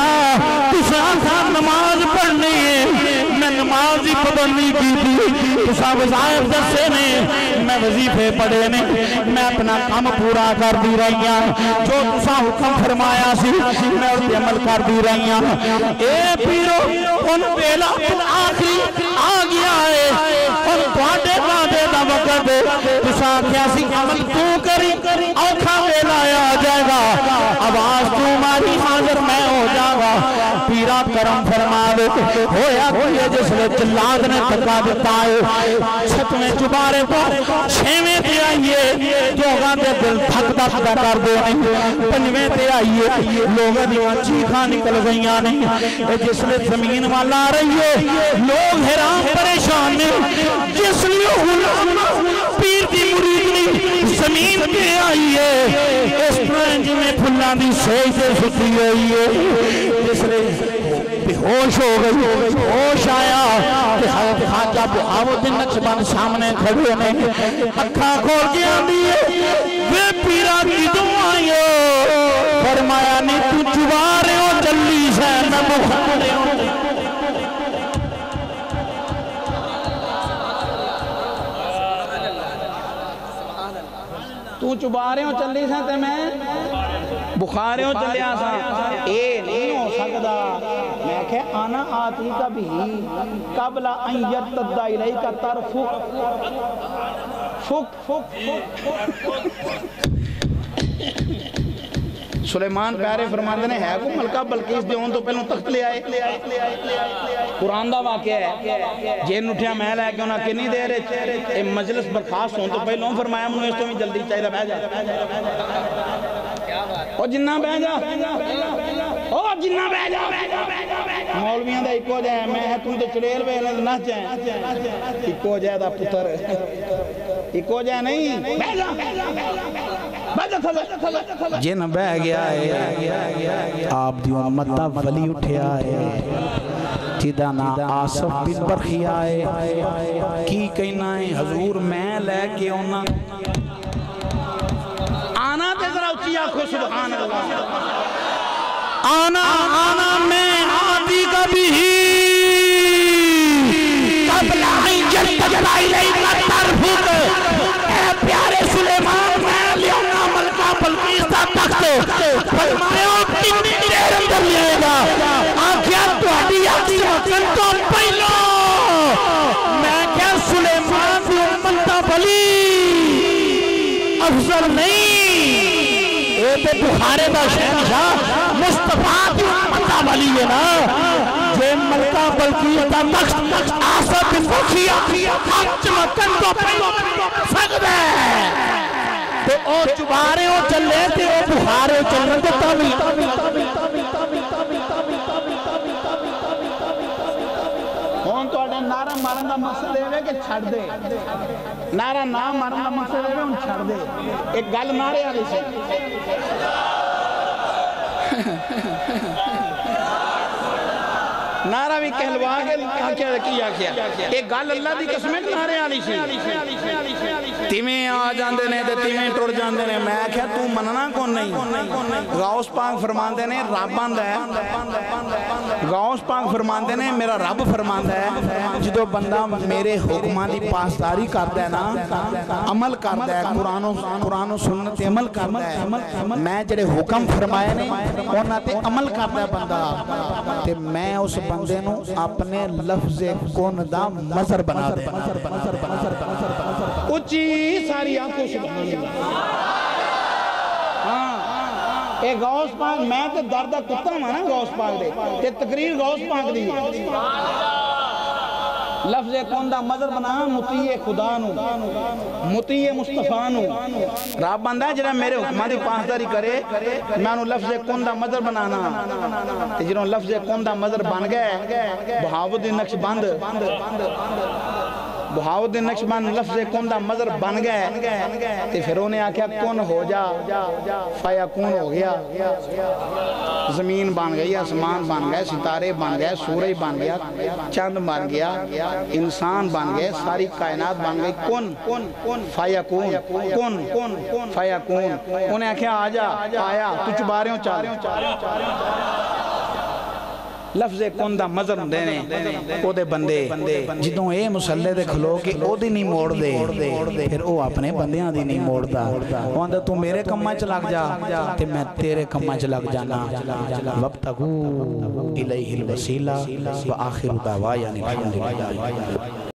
تسا آخر نماز پڑھنی ہے میں نماز ہی پڑھنی کی تھی تسا وظائف دسے نے میں وظیفے پڑھے نے میں اپنا کام پورا کر دی رہی ہوں جو تسا حکم فرمایا سی میں اس پہ عمل کر دی رہی ہوں اے پیرو ان پیلا آخری آ گیا ہے اور تواڈے وعدے دا وقت تسا کیا سی عمل تو کری اوکھا ویلا آ جائے گا آواز تو ماری حاضر میں ہو جاؤں گا پیرا کرم فرما دے ہویا کوئی جس نے جلاد نے تھکا دیتا ہے چھتویں چبارے پر چھویں تے آئیے لوگاں دے دل تھک تھک کر دے نہیں پنجویں تے آئیے لوگاں دیاں چیخاں نکل گئیاں نہیں جس نے زمین والا آ رہی ہے لوگ حیران پریشان نے جس نے غلام پیر کی مرید نہیں زمین پہ آئی ہے اس طرح جمیں پھلاں دی سوئی سے ستی ہوئی ہے جس نے ہوش ہو گئی ہوش آیا کہ حضرت خواجہ بہاوت النقشبند سامنے کھڑے نے اکھاں کھول کے آندی ہے وہ پیرا کی دعائیں فرمایا نہیں تو چوارے ہو چلی سے میں بخارے ہوں تو چبارے ہو چلی سے تے میں بخاریوں چلے آسا اے نہیں ہو سکتا میں کہ آنا آتی کا بھی قبل ان یرتد الیک طرفک فک فک سلیمان پیارے فرماندے نے ہے کو ملکہ بلقیس دے ہون تو پہلوں تخت لے آئے قرآن دا واقعہ ہے جین اٹھیا محل ہے کہ انہاں کنی دیر اے مجلس برخاست ہون تو پہلوں فرمایا منو اس تو بھی جلدی چاہیے بہ جا او جنہ بہ جا او جنہ بہ جا مولویاں دا ایکو جائے میں ہے تم تو چڑیل بے نہ جائیں ایکو جائے دا پتر ایکو جائے نہیں بہ جا جن بہ گیا ہے آپ دی امت دا ولی اٹھیا ہے جدا نا آصف بن برخی آئے کی کہنا ہے حضور میں لے کے ہونا آنا تے ذرا اچھی آنکھو سبحان اللہ آنا آنا میں آدھی کا بھی قبل ان یرتد الیک طرفک اے پیارے سلیمان میں لیونا ملکہ بلقیس دا تخت فرمایا کتنی دیر اندر لے آئے گا آنکھیا تہاڈی اکثر تو پہلو میں کیا سلیمان دی امت دا ولی افضل نہیں اے تے بخارے دا شہنشاہ مصطفیٰ دی امت دا ولی ہے نا جے ملکہ بلقیس دا تخت آصف بن برخی چمکن تو پہلو سکتا ہے تے او چبارے او چلے تے او بخارے او چلے تے تاویل ہون تو اڈے نعرہ مارن دا مقصد ہے کہ چھڑ دے نعرہ نہ مارن دا مقصد ہے ان چھڑ دے ایک گل نعرے آلی سے نعرہ بھی کہلوا کے کیا کیا کیا ایک گل اللہ دی قسمیں نعرے آلی سی تیمیں آ جاندے نے تے تیمیں ٹوڑ جاندے نے میں کہا تو مننا کون نہیں غوث پاک فرماندے نے رب آندہ ہے غوث پاک فرماندے نے میرا رب فرماندہ ہے جدو بندہ میرے حکمہ دی پاسداری کرتا ہے نا عمل کرتا ہے قرآن و سنت عمل کرتا ہے میں جڑے حکم فرمائے نے اونا تے عمل کرتا ہے بندہ تے میں اس بندے نو اپنے لفظ کون دا مظہر بنا دے اچھی ساری آنکھوں سبحان اللہ ہاں اے غوث پاک میں تے دردہ کتا ہوں نا غوث پاک دے تے تقریر غوث پاک دی لفظ کون دا مظہر بنا مطیع خدا نو مطیع مصطفیٰ نو رب بندہ ہے جنہاں میرے حکمہ دی پاسداری کرے میں انہوں لفظ کون دا مظہر بنانا جنہوں لفظ کون دا مظہر بن گئے بہاودی نقش بند بہاودی نقش بند لفظ کون دا مظہر بن گئے تے پھر انہیں آکھیا کون ہو جا فایا کون ہو گیا زمین بن گئی آسمان بن گئے ستارے بن گئے سورج بن گیا چاند بن گیا انسان بن گئے ساری کائنات بن گئی کون فایا کون کون فایا کون انہیں آکھیا آجا آیا تو چباریوں چال لفظ کون دا مظہر دینے او دے بندے جدوں اے مسلح دے کھلو کہ او دی نہیں موڑ دے پھر او اپنے بندیاں دی نہیں موڑ دا وہ اندر تو میرے کمہ چلاک جا تے میں تیرے کمہ چلاک جانا وَابْتَغُوا إِلَيْهِ الْوَسِيلَةَ وَآخِرُ دَعْوَاهُمْ أَنِ الْحَمْدُ لِلَّهِ